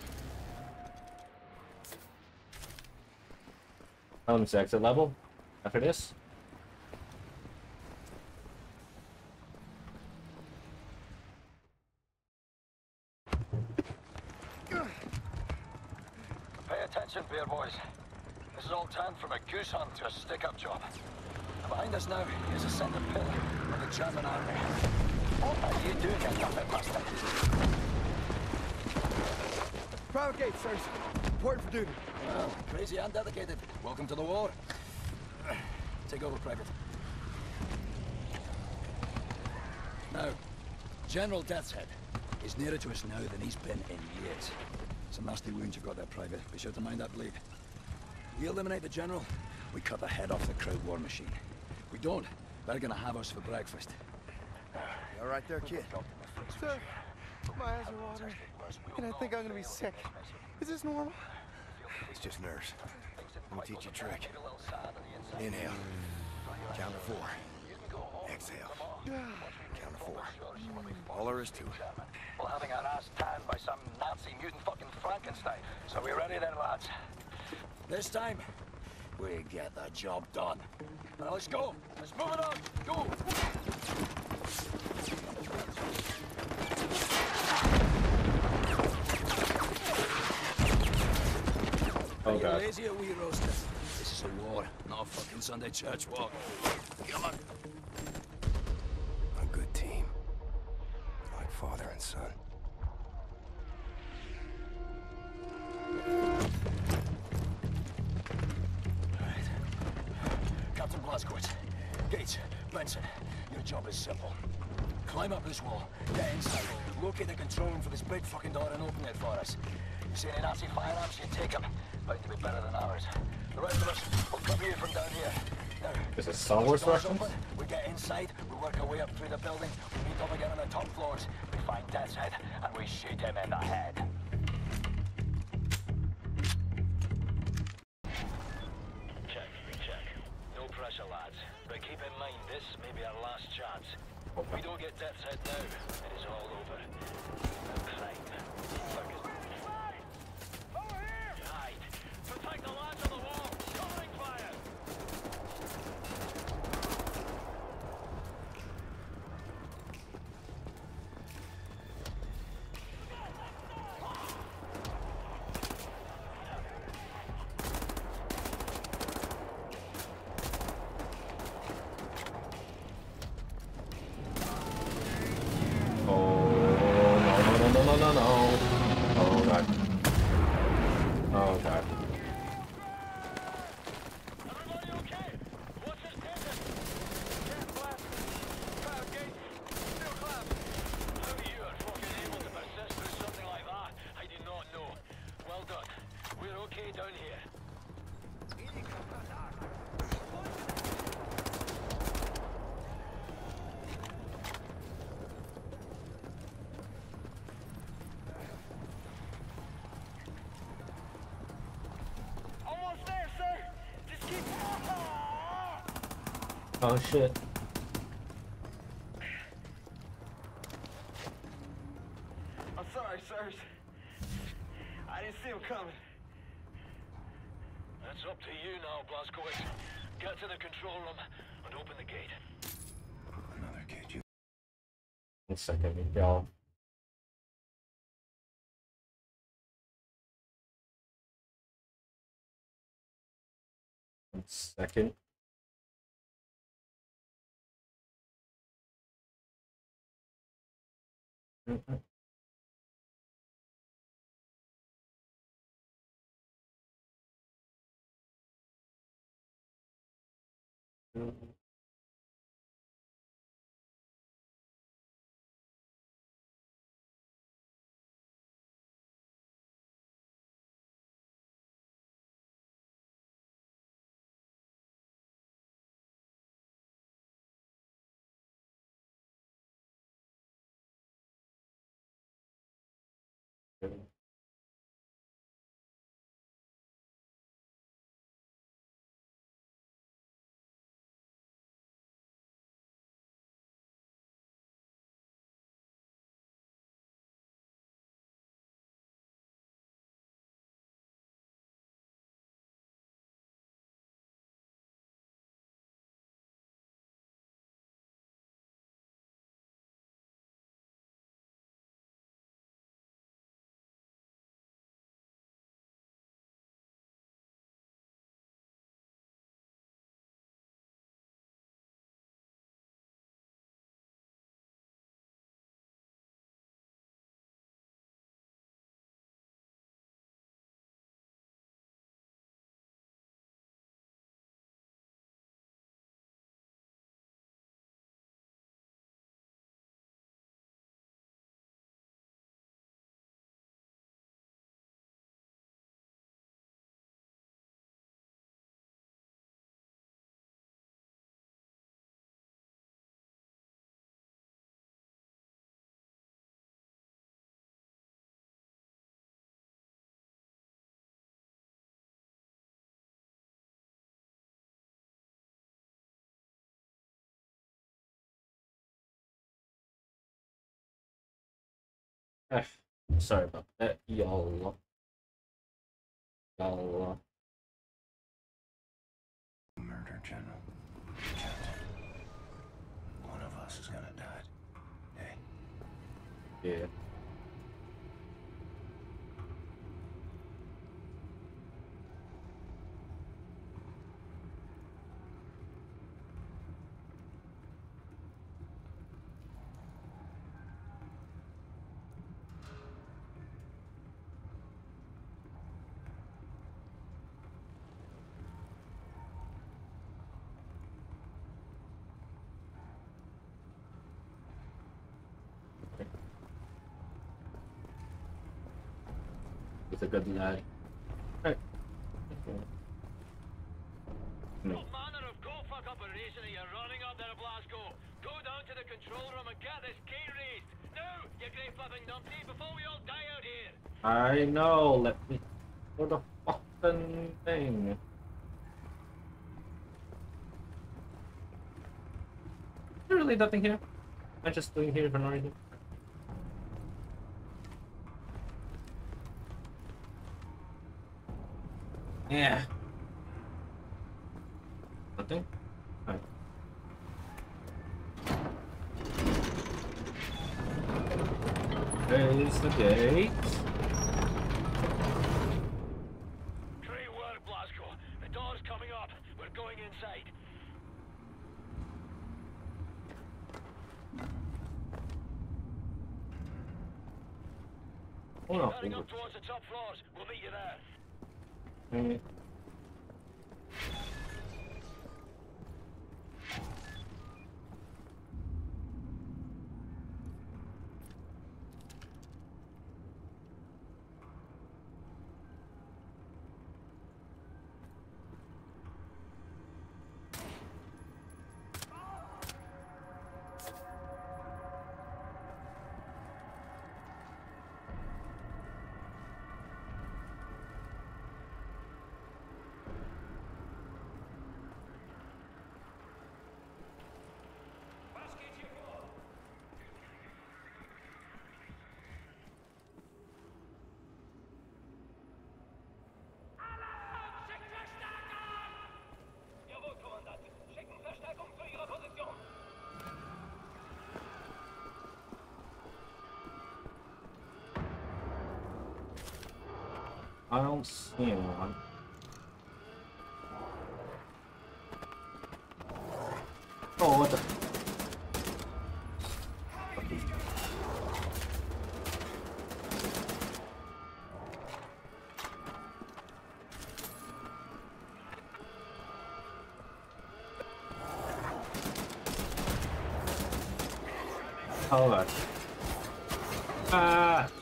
Um, it's exit level after this. Pay attention, bear boys. This is all turned from a goose hunt to a stick-up job. Behind us now is a center pillar of the German army. What are you doing, you dumpet bastard? Private gate, sirs. Important for duty. Well, crazy and dedicated. Welcome to the war. Take over, Private. Now, General Deathshead is nearer to us now than he's been in years. Some nasty wounds you've got there, Private. Be sure to mind that bleed. We eliminate the General, we cut the head off the crowd war machine. We don't, they're gonna have us for breakfast. You all right there, kid? Sir, my eyes are watering, and I think I'm gonna be sick. Is this normal? It's just nerves. Let me teach you a trick. Inhale. Count to four. Exhale. Count to four. All there is to it. Well, having our ass tanned by some Nazi mutant fucking Frankenstein. So we ready then, lads? This time, we get the job done. Now let's go. Let's move it on. Go. Oh Are you god. lazy or we roasted? This is a war, not a fucking Sunday church walk. Come on. A good team. Like father and son. Right. Captain Blazkowicz, Gates, Benson, your job is simple. Climb up this wall, get inside, locate the control room for this big fucking door and open it for us. You see any Nazi firearms, you take them. Bound to be better than ours. The rest of us will cover you from down here. Now, Is it Star Wars doors reference? open, we get inside, we work our way up through the building, we meet up again on the top floors, we find Death's Head, and we shoot him in the head. Check, check. No pressure, lads. But keep in mind, this may be our last chance. If we don't get Death's Head now, it is all over. No crime. Fucking... Over here! Right. Protect the lads on the wall! Covering fire! Oh no no no no no no! Oh god! Oh god! Everybody okay? What's this tension? Can't blast. Fire gate. Still collapsed. How you are fucking able to persist through something like that? I do not know. Well done. We're okay down here. Almost there, sir. Just keep. Oh shit! I'm sorry, sirs. I didn't see him coming. That's up to you now, Blazkowicz. Get to the control room and open the gate. Another kid, you. One second, y'all. One second. Mhm. Mhm. Eh, sorry about that, y'all. Y'all. Murder, General. Captain. One of us is gonna die. Hey. Yeah. He's a good lad. Right. No. What manner of go-fuck operation are you running up there, Blasco? Go down to the control room and get this key raised. Now, you great flipping numpty, before we all die out here. I know. Let me for the fucking thing. There's really nothing here. I'm just doing here for no reason. Yeah. Nothing? Alright. There's the gate. Great work, Blasco. The door's coming up. We're going inside. Oh no. Heading up towards the top floors. We'll meet you there. Mm. Jawohl, Kommandant. Schicken Verstärkung zu Ihrer Position. I don't see anyone. Oh, what the? Hold on. Ah.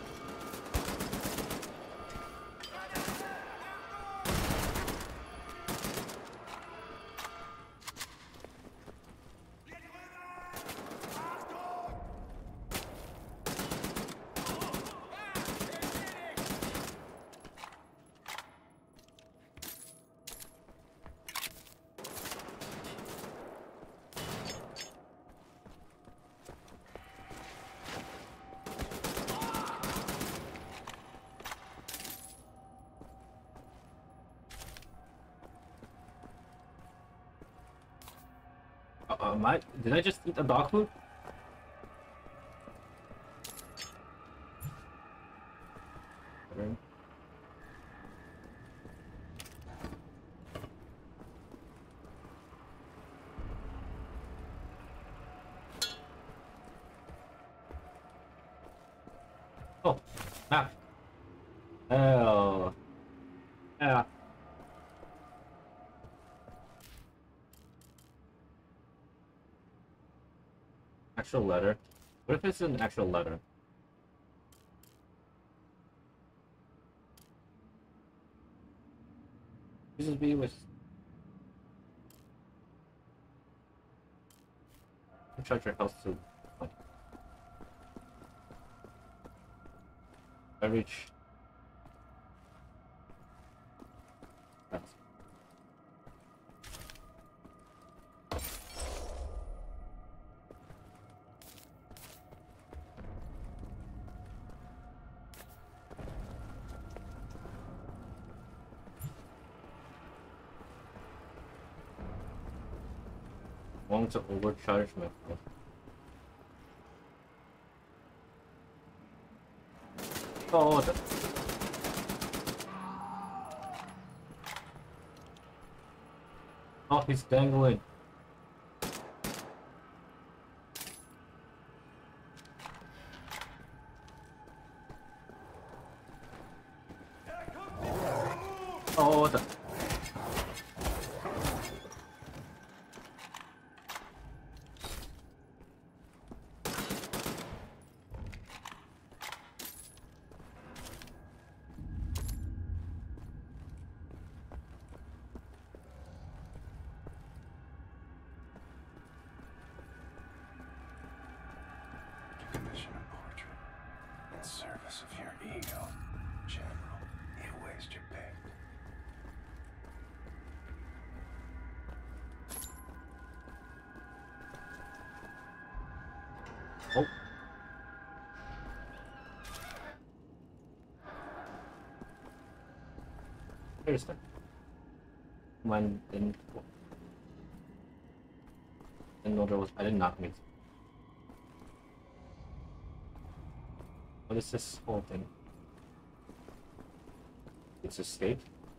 Uh, am I, did I just eat a dog food? Okay. Oh, map. Oh. Yeah. Actual letter. What if it's an actual letter? Jesus be with. Charge your health to. I reach. That's. wrong to overcharge my phone? Oh, the... oh, he's dangling. Oh, the... Commission a portrait in service of your ego, General. You waste your pick. Oh. Here's the one didn't didn't know there was I did not mean. What is this whole thing? It's escape?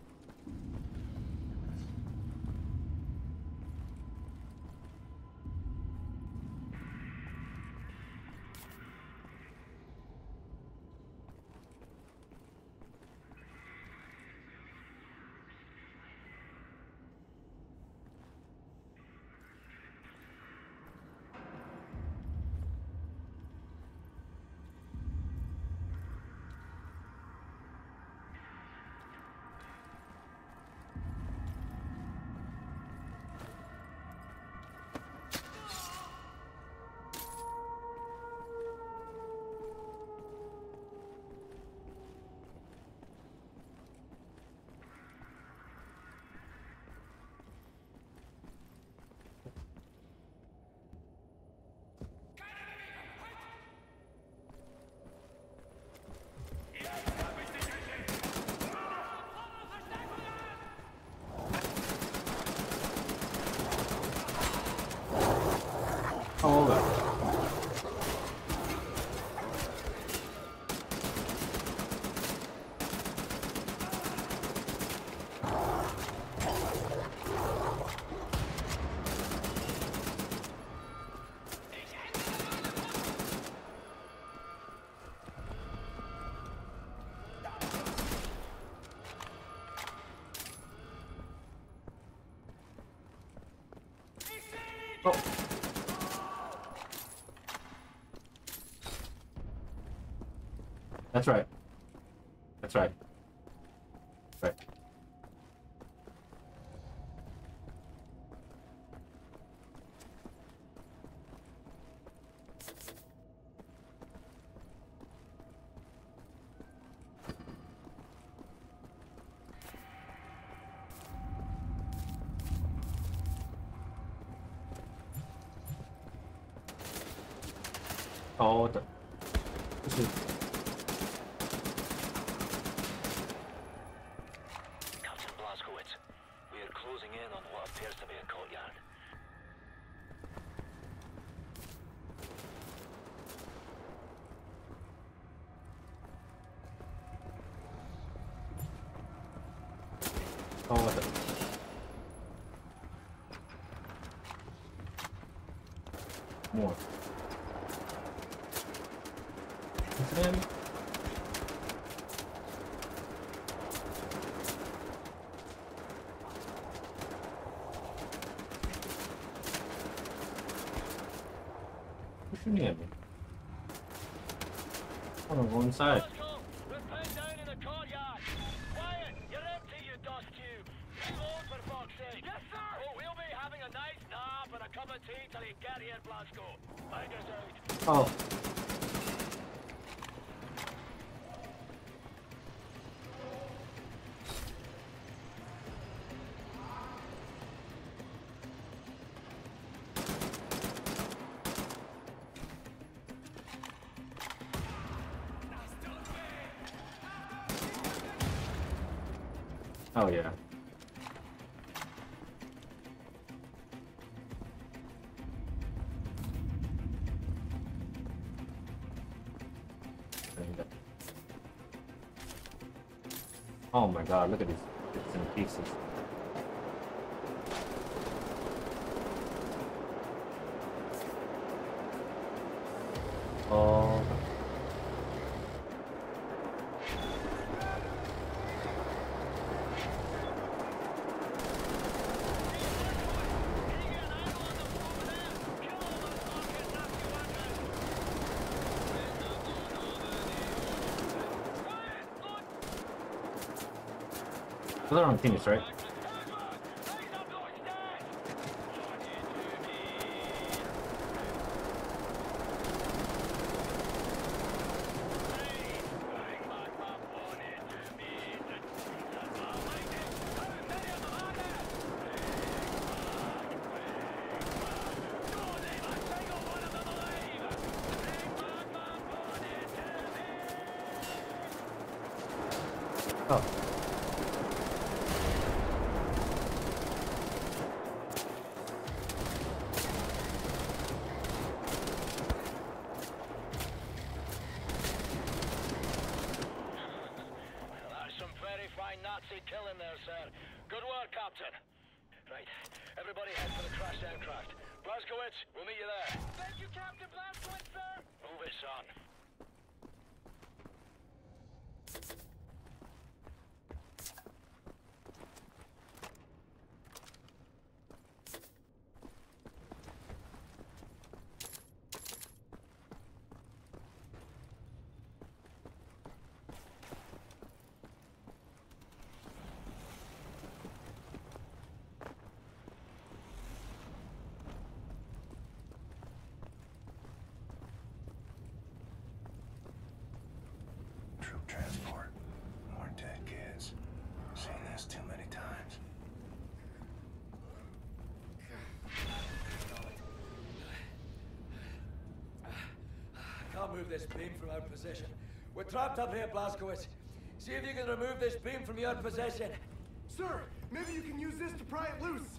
Oh, that. Oh. That's right. That's right. Right. Oh, the... this is... Captain Blazkowicz, we are closing in on what appears to be a courtyard. Oh, the... more. Is it him? Who's shooting at me? I want to go inside. We're pinned down in the courtyard. Quiet! You're empty, you dust cube. Reload for fuck's sake. Yes, sir! Oh, we'll be having a nice nap and a cup of tea till you get here, Blazko. Find us out. Oh. Oh yeah. thing. That... Oh my god, look at these bits and pieces. Oh. They're on teams, right? Oh. Killing there, sir. Good work, Captain. Right, everybody head for the crashed aircraft. Blazkowicz, we'll meet you there. Thank you, Captain Blazkowicz, sir. Move it, son. Troop transport. More dead kids. Seen this too many times. Can't move this beam from our position. We're trapped up here, Blazkowicz. See if you can remove this beam from your possession. Sir, maybe you can use this to pry it loose.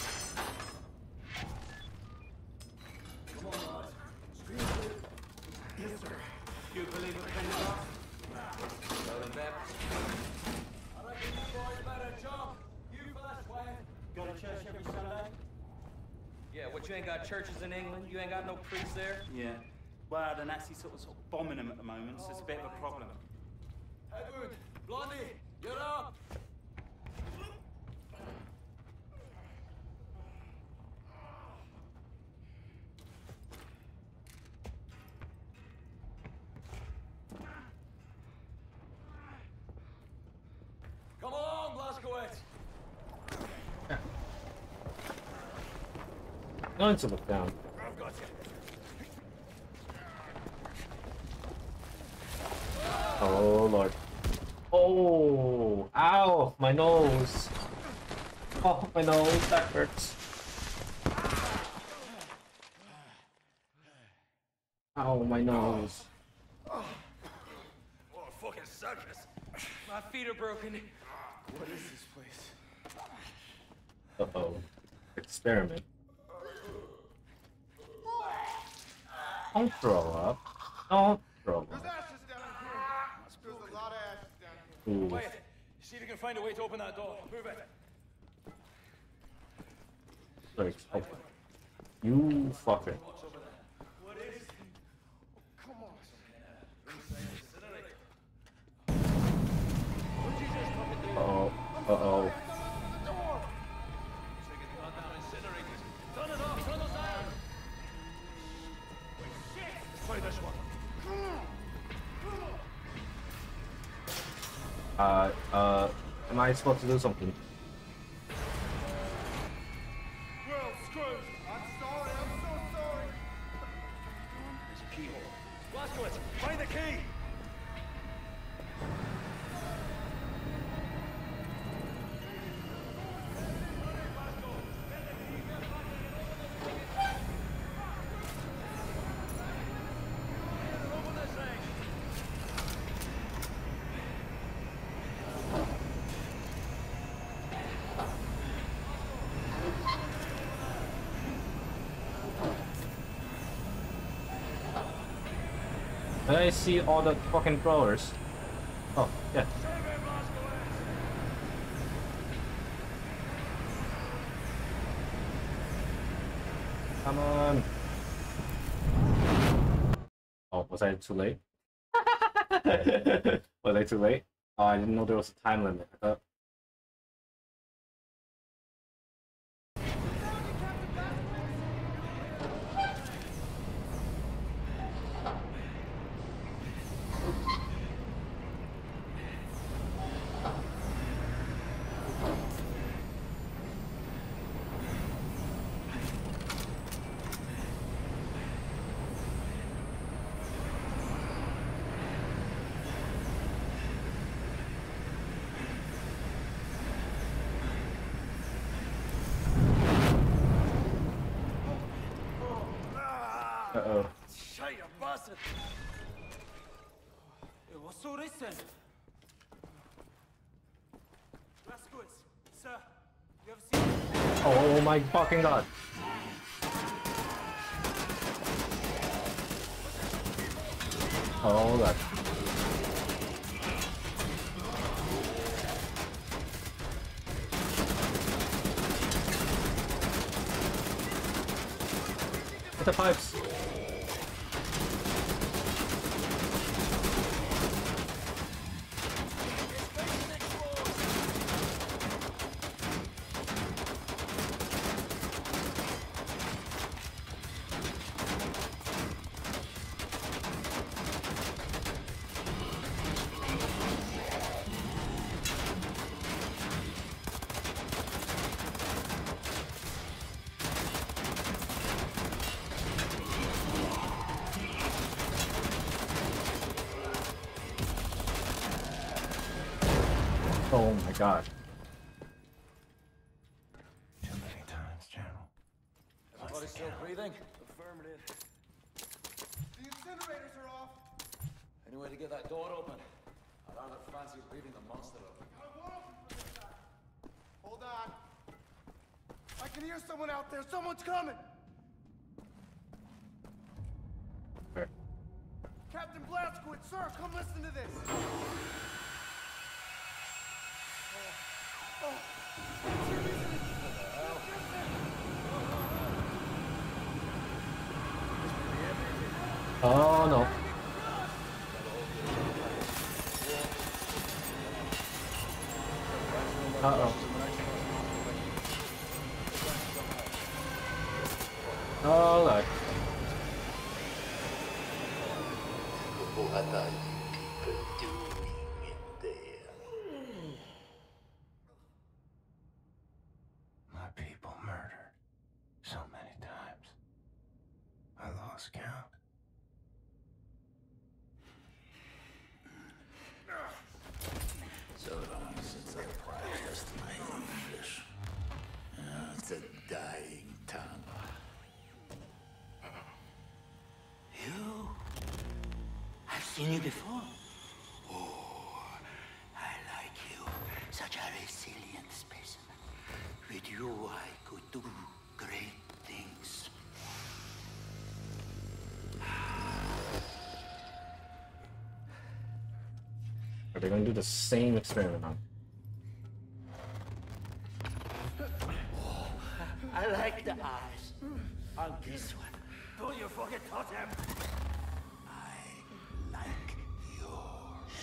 Come on, lads. Scream Yes, sir. You believe it can be done? Well, then. I reckon you boys better jump. You first, Wayne. Go to church every Sunday? Yeah, what, you ain't got churches in England? You ain't got no priests there? Yeah. Well, the Nazis sort of, sort of bombing them at the moment, so it's a bit of a problem. Edward, Blondie, you're up. Come along, Blazkowicz. Going to look down. I've got you. Oh lord. Oh, ow, my nose. Oh, my nose, that hurts. Ow, my nose. Oh, fucking circus. My feet are broken. What is this place? Uh-oh. Experiment. Don't throw up. Don't throw There's up. ashes down in here. Spills a lot of ashes down here. Ooh. Wait, see if you can find a way to open that door. Move it. Like, oh. You fucker. What is? Come on. Uh-oh. Uh-oh. Turn it off. Turn those down. Try this one. Uh, uh, am I supposed to do something? Well, screws. I'm sorry. I'm so sorry. There's a keyhole. Blazkowicz, find the key. Open this thing. I see all the fucking throwers. Oh, yeah. Come on. Oh, was I too late? Was I too late? Oh, I didn't know there was a time limit. I thought... Uh-oh. Shut your bastard! Hey, what's all this then? Raskowitz, sir, you ever seen... Oh my fucking god. Oh god. Hit the pipes. Oh my god. Too many times, General. Everybody still breathing? Affirmative. The incinerators are off. Any way to get that door open? I'd rather fancy breathing the monster open. I won't open from this side. Hold on. I can hear someone out there. Someone's coming. Where? Captain Blazkowicz, sir, come listen to this. Oh. Oh no. Uh-oh. Oh look. What are you people doing in there? My people murdered so many times. I lost count. So long since I practiced my English. Oh, it's a dying tongue. You? I've seen you before. Oh, I like you. Such a resilient specimen. With you, I could do great things. Are they gonna do the same experiment on? I like the eyes on this one. Don't you forget Totem. I like yours.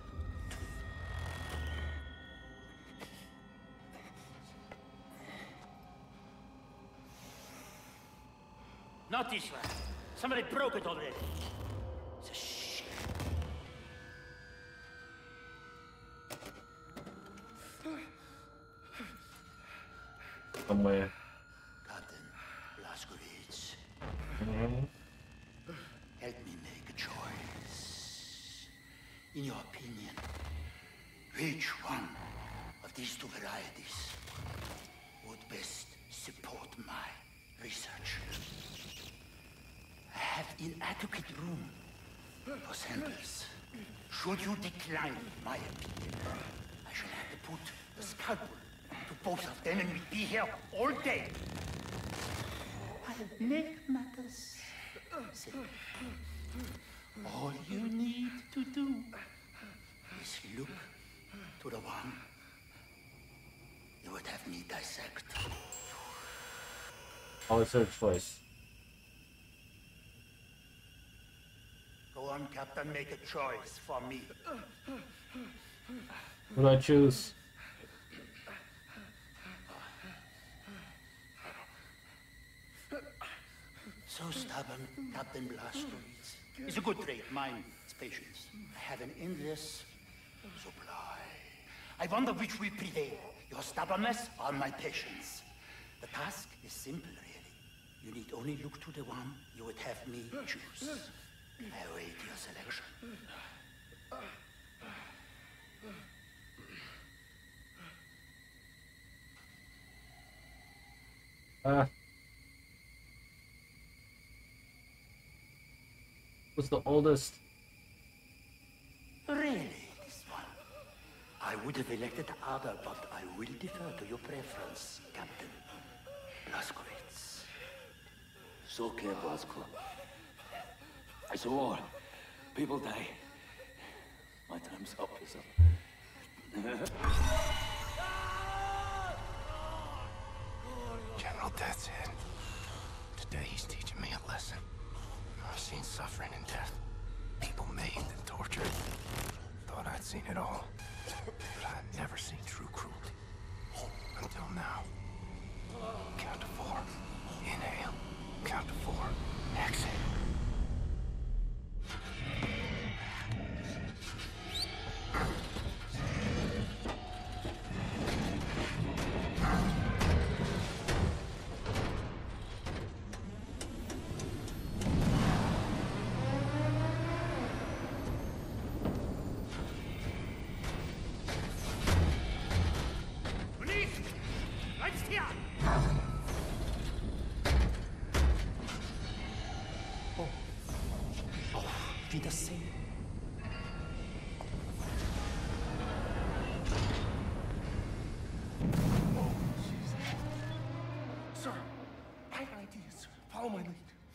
Not this one. Somebody broke it already. It's a shit. Somewhere. Captain Blazkowicz, Mm-hmm. help me make a choice. In your opinion, which one of these two varieties would best support my research? I have inadequate room for samples. Should you decline my opinion, I shall have to put the scalpel to both of them and we'll be here all day. I'll make matters simple. All you do is look to the one you would have me dissect. Always her choice. Go on, Captain, make a choice for me. Who do I choose? So stubborn, Captain Blazkowicz. It's a good trait, mine. It's patience. I have an endless supply. I wonder which will prevail, your stubbornness or my patience. The task is simple, really. You need only look to the one you would have me choose. I await your selection. Uh, who's the oldest? Really, this one? I would have elected the other, but I will defer to your preference, Captain Blazkowicz. It's okay, Blazko. It's a war. People die. My time's up, is up. General Death's Head. Today he's teaching me a lesson. I've seen suffering and death. People maimed and tortured. Thought I'd seen it all. But I'd never seen true cruelty. Until now. Count to four. Inhale. Count to four. Exhale. Follow my lead.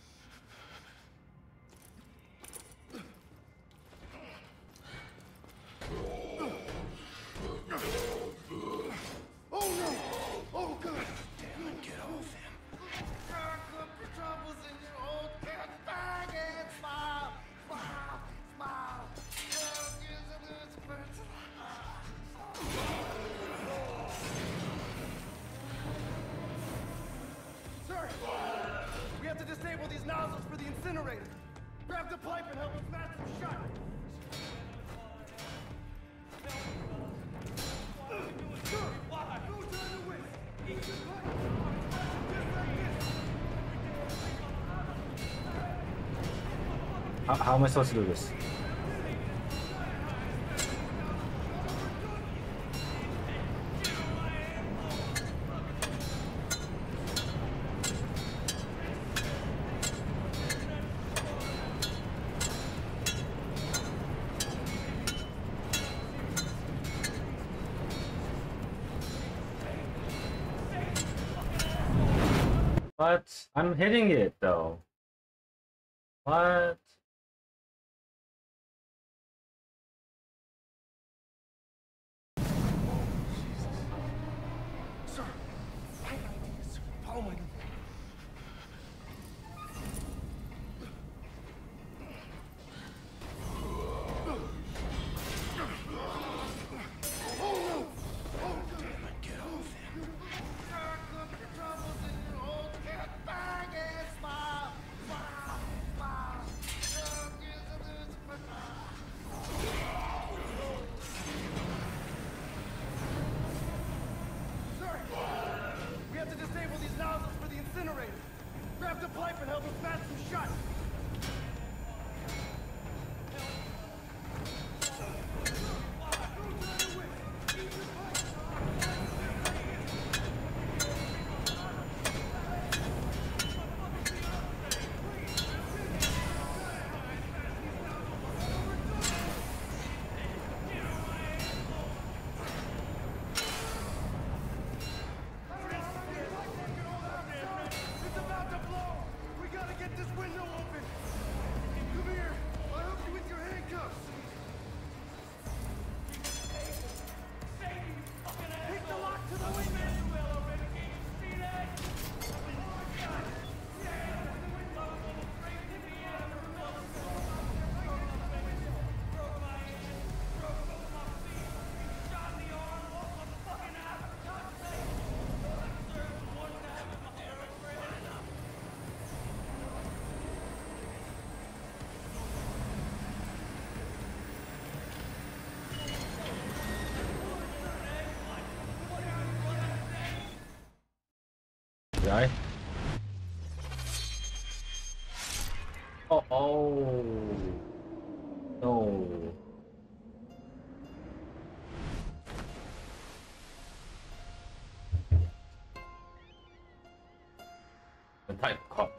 Oh no! Oh god! Damn it, get off him. Put your troubles in your old cat bag and smile! Smile! Smile! Sir! We have to disable these nozzles for the incinerator. Grab the pipe and help us match them shut. Sir! Why? No time to waste. How, how am I supposed to do this? What? I'm hitting it though. What? Sir, I have ideas. Follow my lead. guy. Oh, oh. No. The type cop.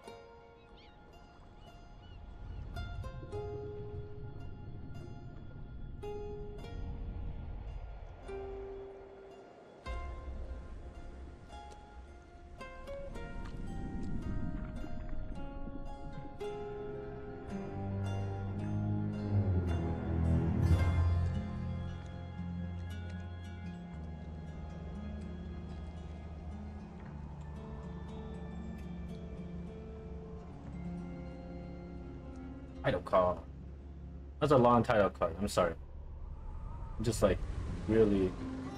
Title card. That's a long title card. I'm sorry. I'm just like really.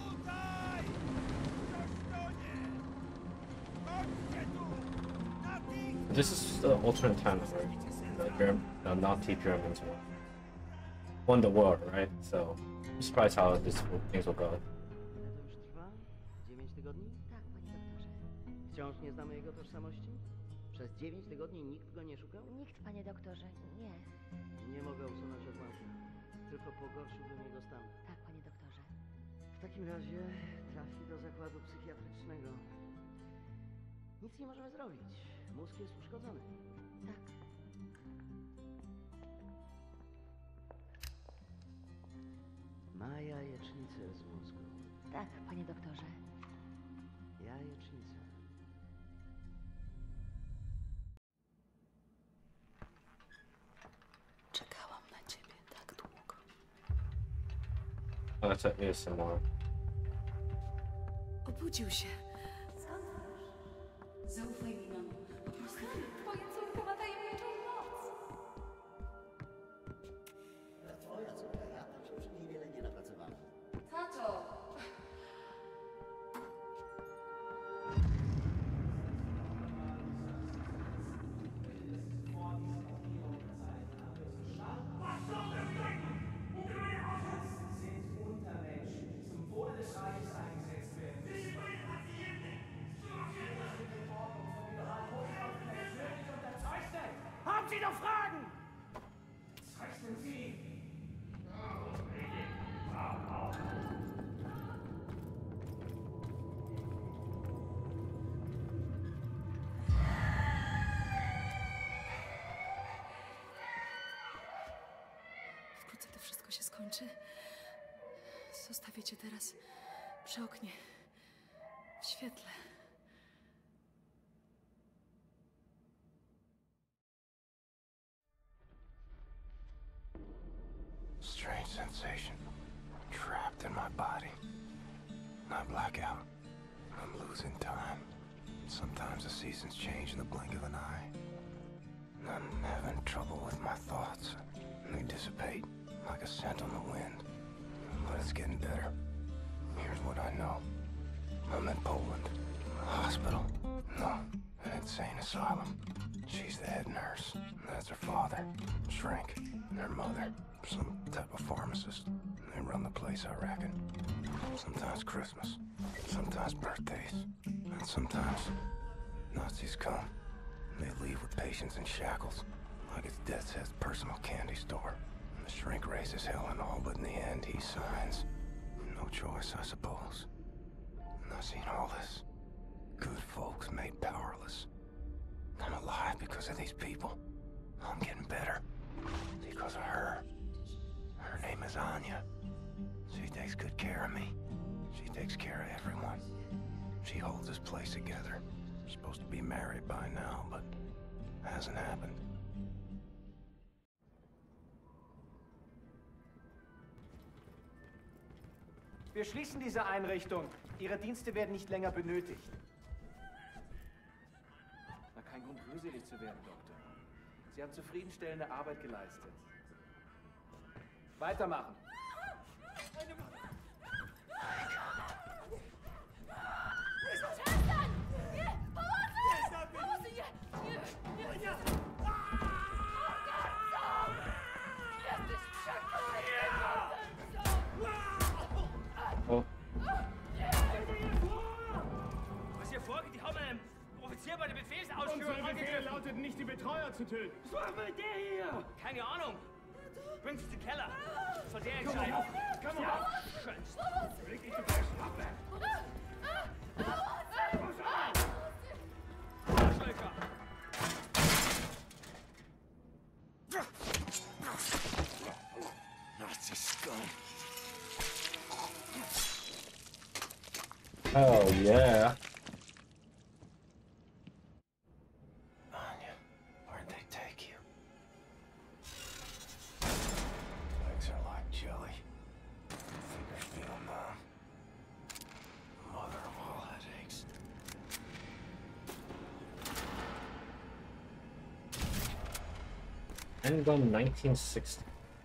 This is the alternate time where the, Germ the Nazi Germans won. won the war, right? So I'm surprised how this things will go. Wciąż nie znamy jego tożsamości? Przez dziewięć tygodni nikt go nie szukał? Nikt, panie doktorze, nie. Nie mogę usunąć odłamków. Tylko pogorszyłbym jego stan. Tak, panie doktorze. W takim razie trafi do zakładu psychiatrycznego. Nic nie możemy zrobić. Mózg jest uszkodzony. Tak. Ma jajecznicę z mózgu. Tak, panie doktorze. Jajecznicę. Czekałam na ciebie tak długo. Oh, that's A S M R. Obudził się. Sanders, zaufaj mi, mamo. Po prostu twoja córka ma tajemniczą moc. Twoja córka, ja tam się przy niej wiele nie napracowałem. Tato! Haben Sie noch Fragen? Zeichnen Sie! Wkrótce to wszystko się skończy. Zostawię cię teraz przy oknie, w świetle. Strange sensation. Trapped in my body. I black out. I'm losing time. Sometimes the seasons change in the blink of an eye. I'm having trouble with my thoughts. They dissipate like a scent on the wind. But it's getting better. Here's what I know. I'm in Poland. A hospital. No, an insane asylum. She's the head nurse. That's her father. Shrink. And her mother. Some type of pharmacist. They run the place, I reckon. Sometimes Christmas. Sometimes birthdays. And sometimes Nazis come. They leave with patients in shackles. Like it's Death's Head's personal candy store. And the shrink raises hell and all, but in the end he signs. No choice, I suppose. And I've seen all this. Good folks made powerless. I'm alive because of these people. I'm getting better. Because of her. Her name is Anya. She takes good care of me. She takes care of everyone. She holds this place together. We're supposed to be married by now, but hasn't happened. Wir schließen diese Einrichtung. Ihre Dienste werden nicht länger benötigt. Na, kein Grund, gruselig zu werden, Doktor. Sie haben zufriedenstellende Arbeit geleistet. Weitermachen. Was hier vorgeht, die haben einen hier bei der Befehlsausführung Unsere Befehle angegriffen. lauten nicht, die Betreuer zu töten. Was will der hier? Keine Ahnung. Bring sie zum Keller. Soll der Komm entscheiden. auf, komm auf. Scheiße. Leg dich gefälscht, Waffe. Arschlöcher. Nazi scum. Oh yeah. Anya, where'd they take you? Legs are like jelly. Fingers feel numb. Mother of all headaches. Handgun nineteen sixty.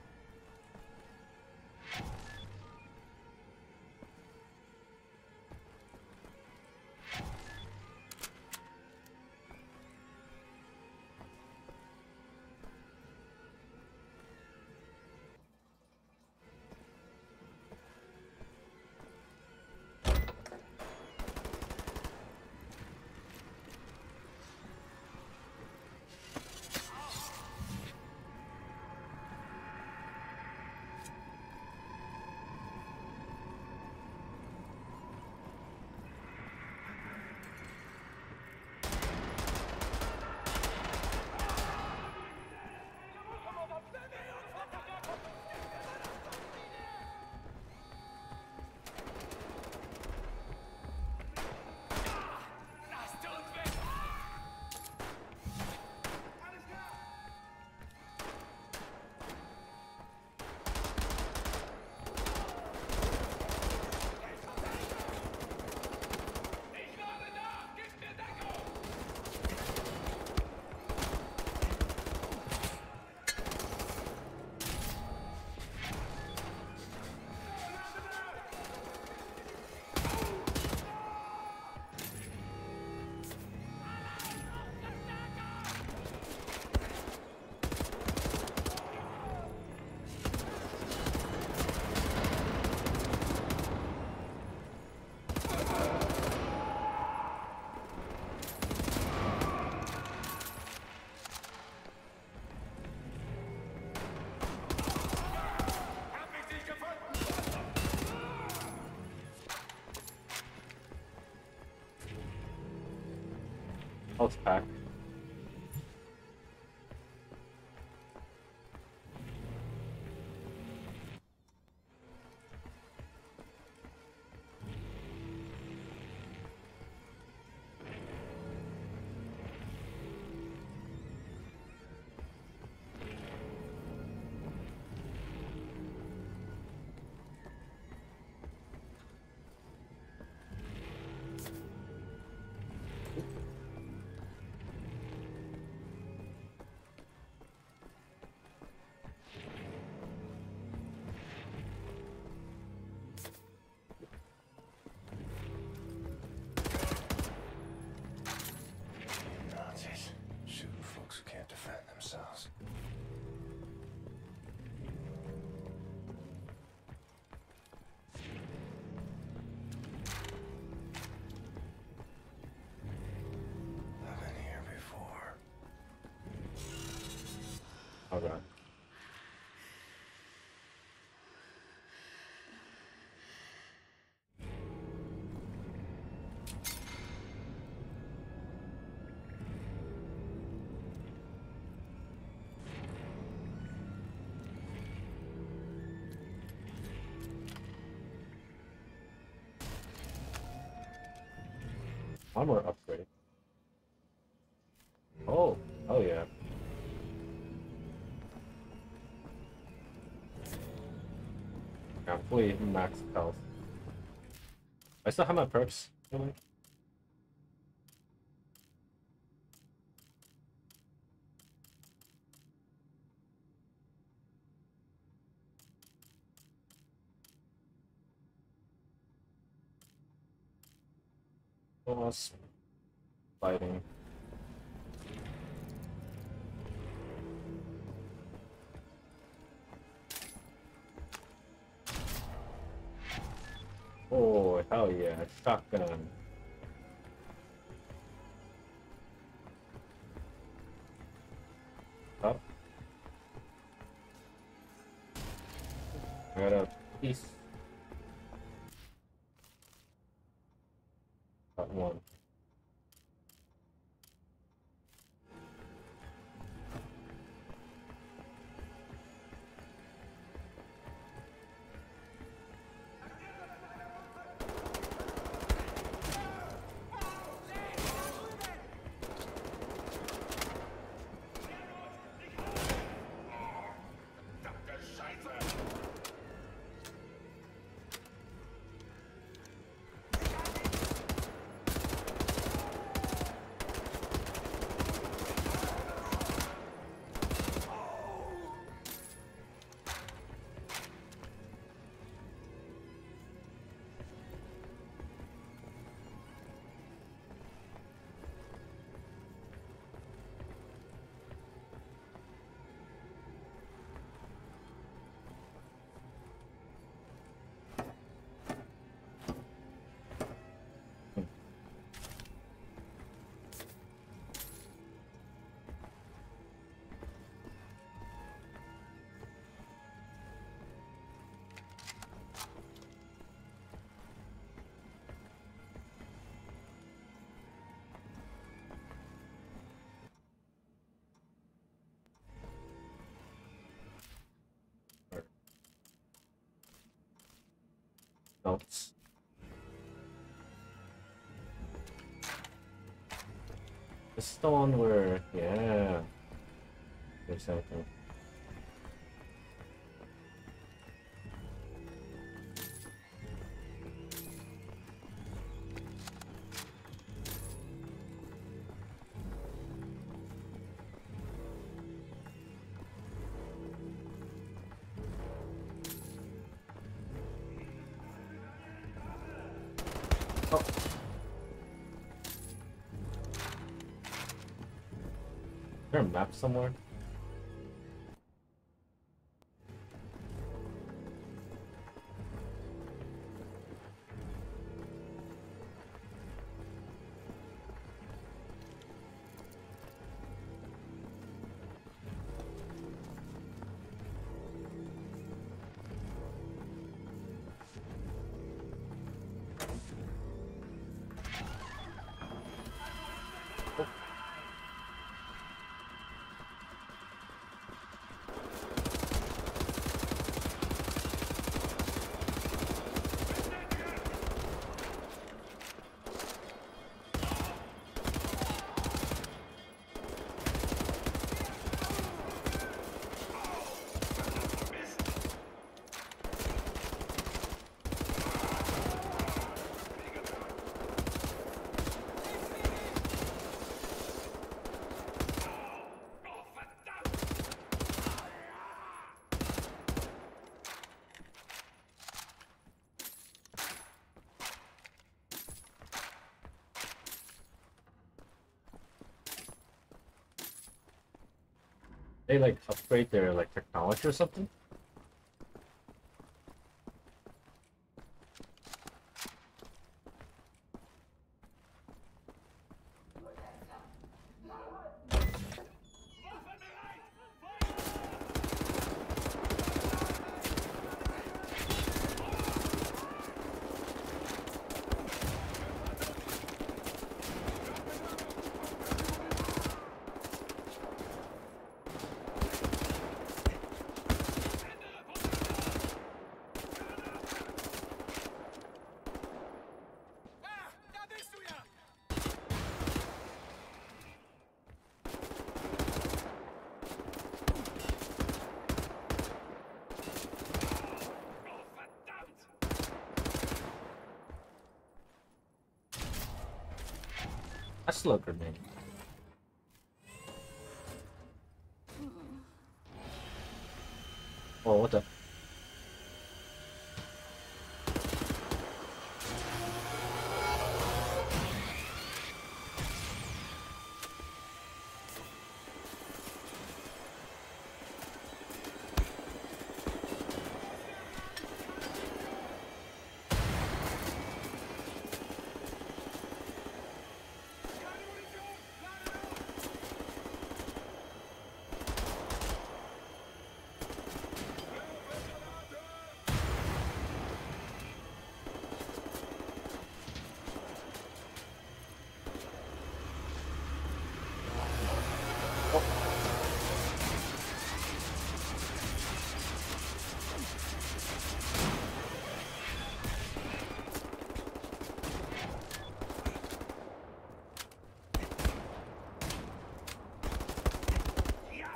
Health pack. Nazis. Shooting folks who can't defend themselves. I've been here before. Okay. One more upgrade. Oh, oh yeah. I'm fully max health. I still have my perks. Really? Boss fighting. Oh, hell yeah, shotgun. I got a piece. Got one. Notes. This is the one where, yeah. There's something. Oh. Is there a map somewhere? They like upgrade their like technology or something? A slug grenade. Oh, what the?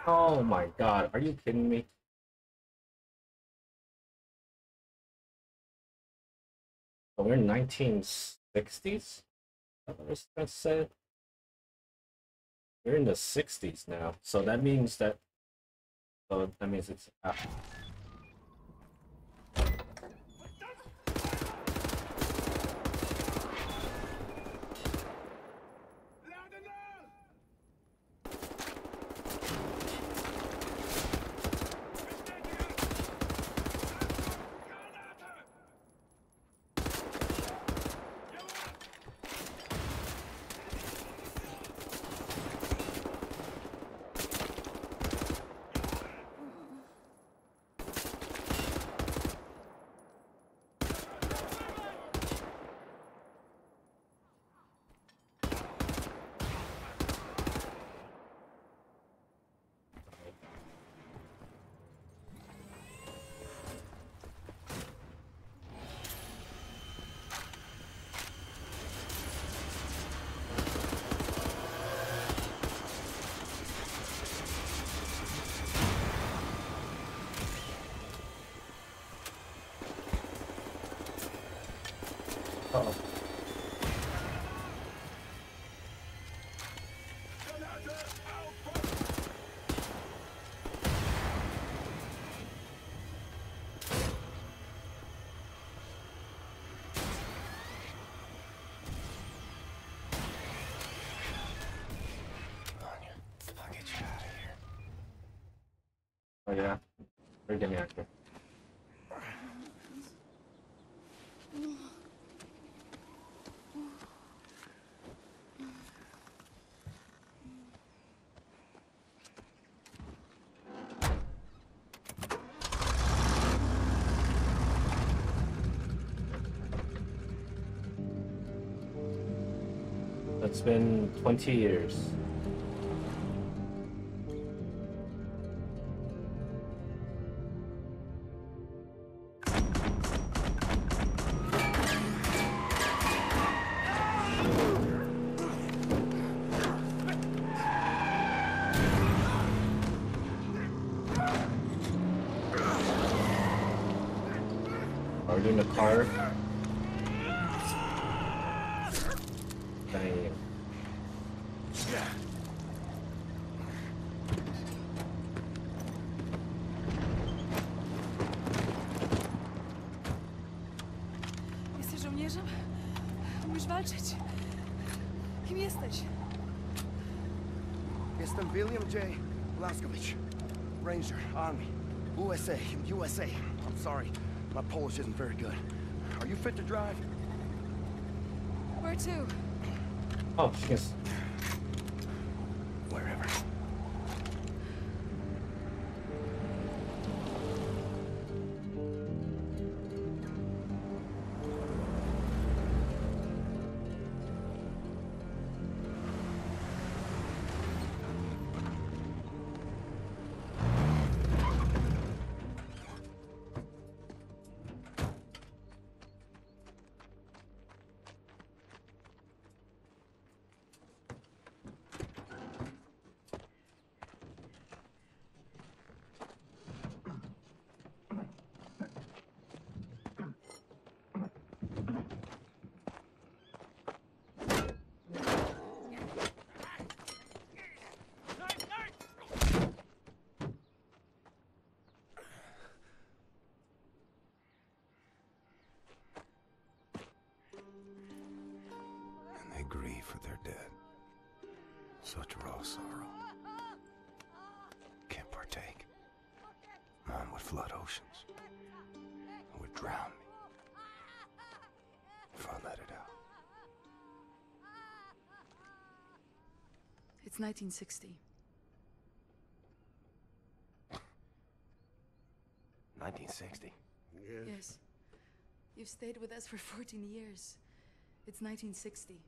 Oh my god, are you kidding me? So we're in nineteen sixties? That's what I said. We're in the sixties now, so that means that. So that means it's after. Uh-oh. I'll get you out of here. Oh yeah, they're getting out here. It's been twenty years. Are we doing the car? Dang. Jesteś żołnierzem? Umiesz walczyć? Kim jesteś? Jestem William J. Blaskowicz. Ranger, Army, U S A, U S A. I'm sorry, my Polish isn't very good. Are you fit to drive? Where to? Oh, she's. Wherever. And they grieve for their dead. Such raw sorrow. Can't partake. Mine would flood oceans. Would drown me. If I let it out. It's nineteen sixty. nineteen sixty? Yes. Yes. You've stayed with us for fourteen years. It's nineteen sixty.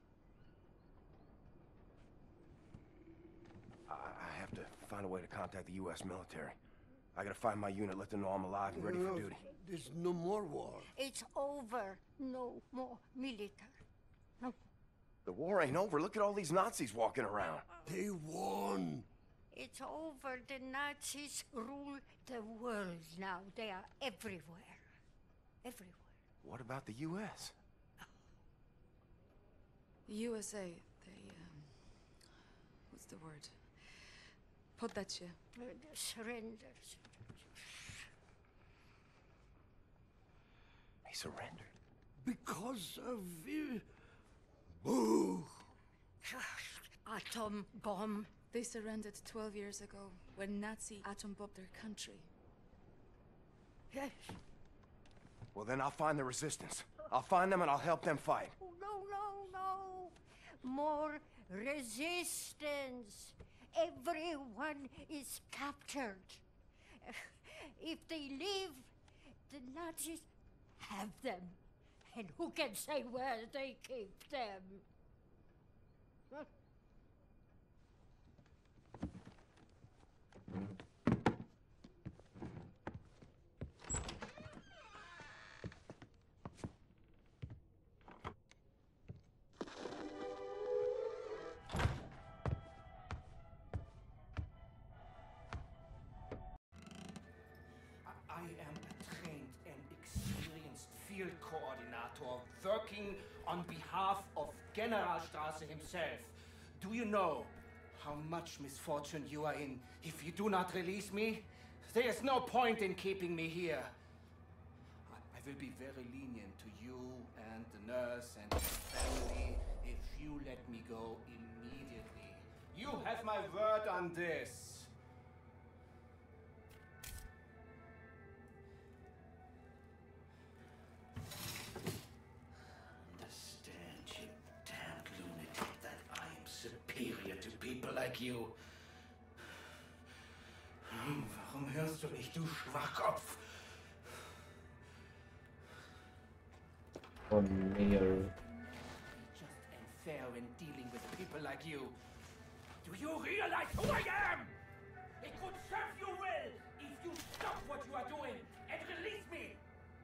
I, I have to find a way to contact the U S military. I gotta find my unit, let them know I'm alive and ready for duty. There's no more war. It's over. No more military. No. The war ain't over. Look at all these Nazis walking around. They won. It's over. The Nazis rule the world now. They are everywhere. Everywhere. What about the U S? The U S A, they, um... what's the word? Poddacie. Uh, surrenders. He surrendered. Because of... Uh, boo! Atom bomb. They surrendered twelve years ago when Nazi atom bombed their country. Yes. Well, then I'll find the resistance. I'll find them and I'll help them fight. Oh, no, no, no. More resistance. Everyone is captured. If they leave, the Nazis have them. And who can say where they keep them? I am a trained and experienced field coordinator working on behalf of Generalstrasse himself. Do you know how much misfortune you are in if you do not release me? There is no point in keeping me here. I, I will be very lenient to you and the nurse and the family if you let me go immediately. You have my word on this. Understand, you damned lunatic, that I am superior to people like you. Warum hörst du nicht, du Schwachkopf? Or near. Just unfair in dealing with people like you. Do you realize who I am? It would serve you well if you stop what you are doing and release me.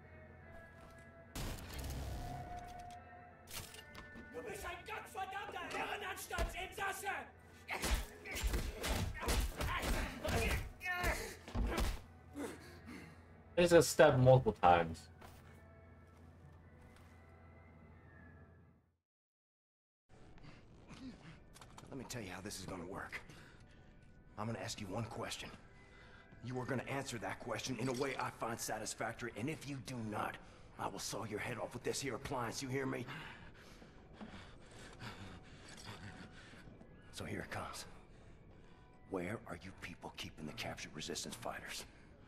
Du bist ein gottverdammter Herrenanstandsinsasse! He's gonna stab multiple times. Let me tell you how this is gonna work. I'm gonna ask you one question. You are gonna answer that question in a way I find satisfactory, and if you do not, I will saw your head off with this here appliance, you hear me? So here it comes. Where are you people keeping the captured resistance fighters?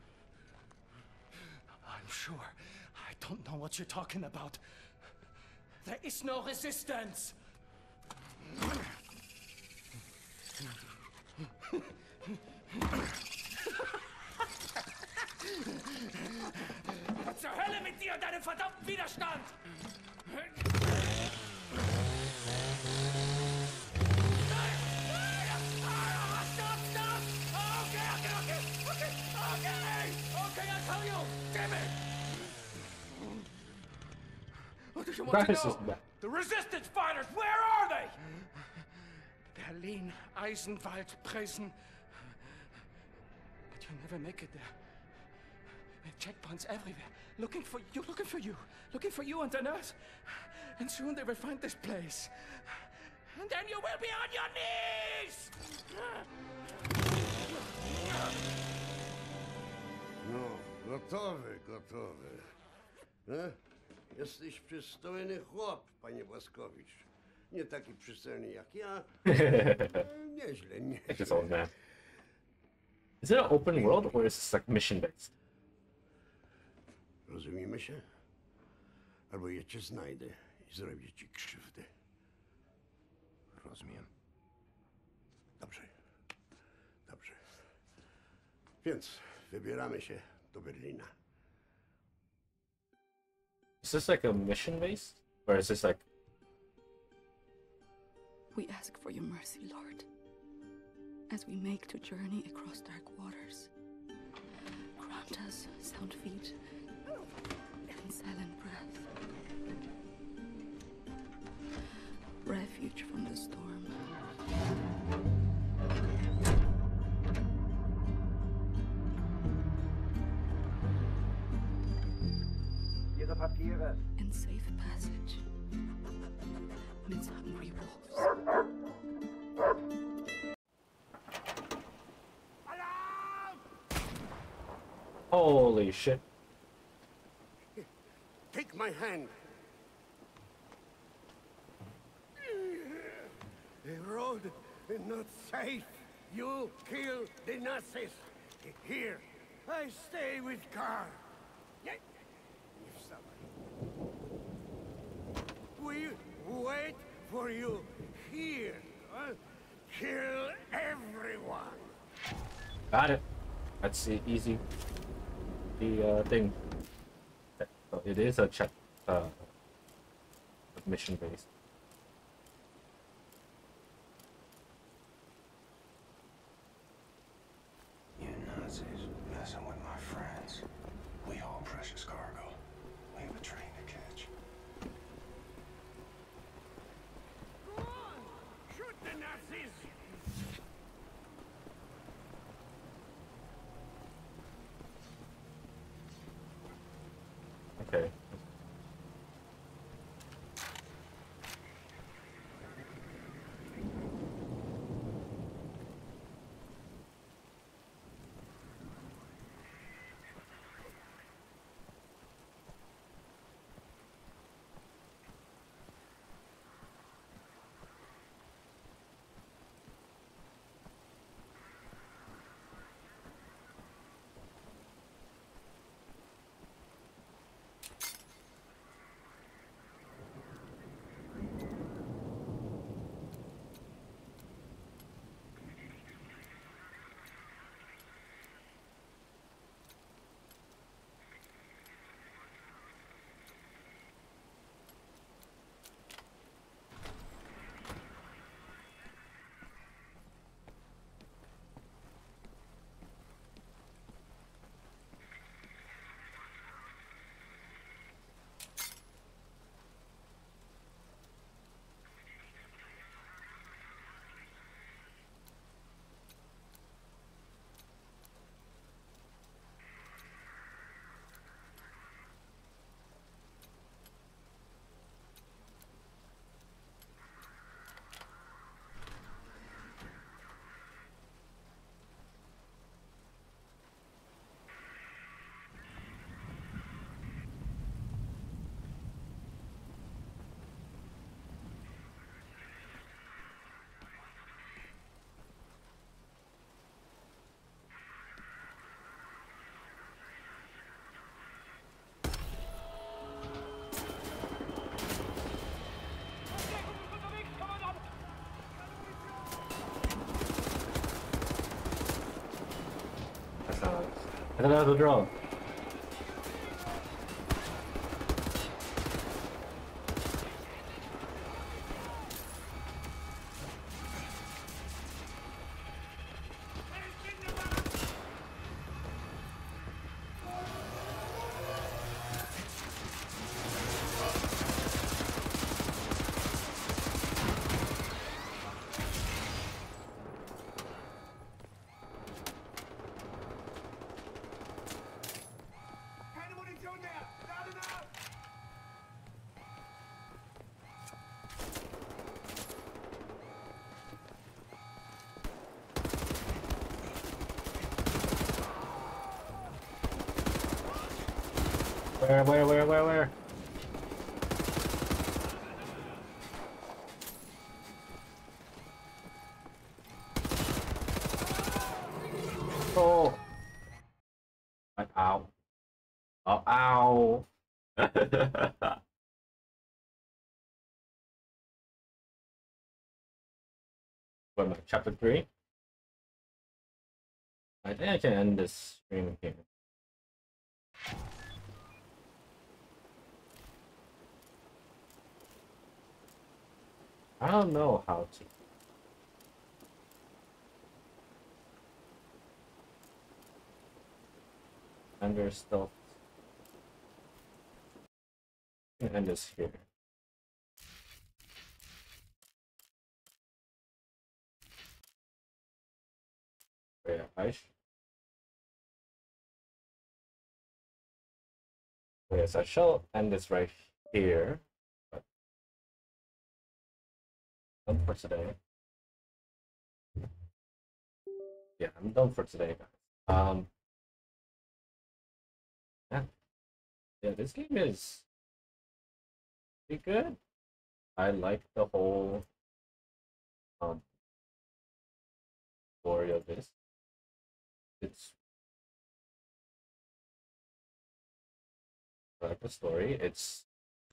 I'm sure. I don't know what you're talking about. There is no resistance. Zur Hölle mit dir und deinem verdammten Widerstand! Graphics is bad. The resistance fighters, where are they? Berlin, Eisenwald, Presen. But you never make it there. Checkpoints everywhere. Looking for you, looking for you. Looking for you and the nurse. And soon they will find this place. And then you will be on your knees! No, gotowy, gotowy. E? Jesteś przystojny chłop, panie Błaskowicz. Nie taki przystojny jak ja. Nieźle, Like his old nieźle. man. Is it an open world or is this like mission based? Rozumiemy się? Albo ja cię znajdę i zrobię ci krzywdę. Rozumiem. Dobrze. Dobrze. Więc wybieramy się do Berlina. Is this like a mission based? Or is this like... We ask for your mercy, Lord, as we make the journey across dark waters. Grant us sound feet and silent breath. Refuge from the storm. Ihre Papiere. And safe passage amidst hungry wolves. Holy shit. Take my hand. The road is not safe. You kill the Nazis. Here, I stay with Carl. We wait for you here. Huh? Kill everyone. Got it. That's the easy. The uh, thing. Oh, it is a check. Uh, mission based. You Nazis messing with my friends. We haul precious cargo. We have a train to catch. Go on! Shoot the Nazis! Okay. I thought that was a drone. Where, where, where, where, where? Oh. Like, ow. Oh, ow. What am I, chapter three? I think I can end this stream here. I don't know how to. Under stealth. I can end this here. Yeah, I should. Okay, so I shall end this right here. But done for today. Yeah, I'm done for today, guys. Um, yeah, yeah, this game is pretty good. I like the whole um story of this. It's I like the story. It's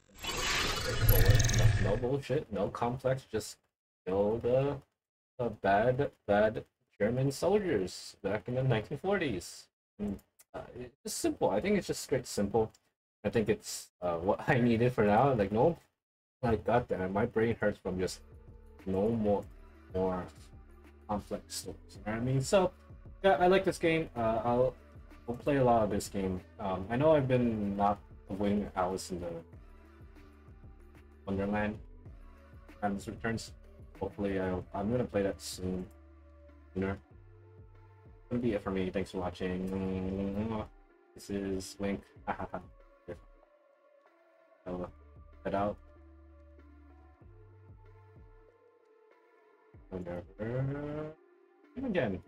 no, no bullshit, no complex. Just kill the, the bad, bad German soldiers back in the nineteen forties. And, uh, it's just simple. I think it's just straight simple. I think it's uh, what I needed for now. Like, no, like goddamn, my brain hurts from just no more, more complex stories. You know what I mean? So, yeah, I like this game. Uh, I'll, I'll play a lot of this game. Um, I know I've been not avoiding Alice in the Wonderland. Alice Returns. Hopefully, I, I'm gonna play that soon. Sooner. That'll be it for me. Thanks for watching. This is Link. So, head out. Whatever. Again.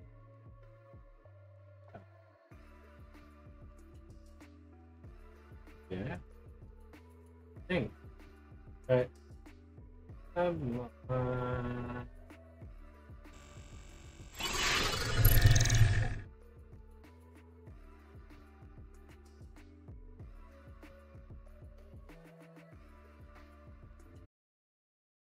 Yeah. Thing. Right. Um. Uh,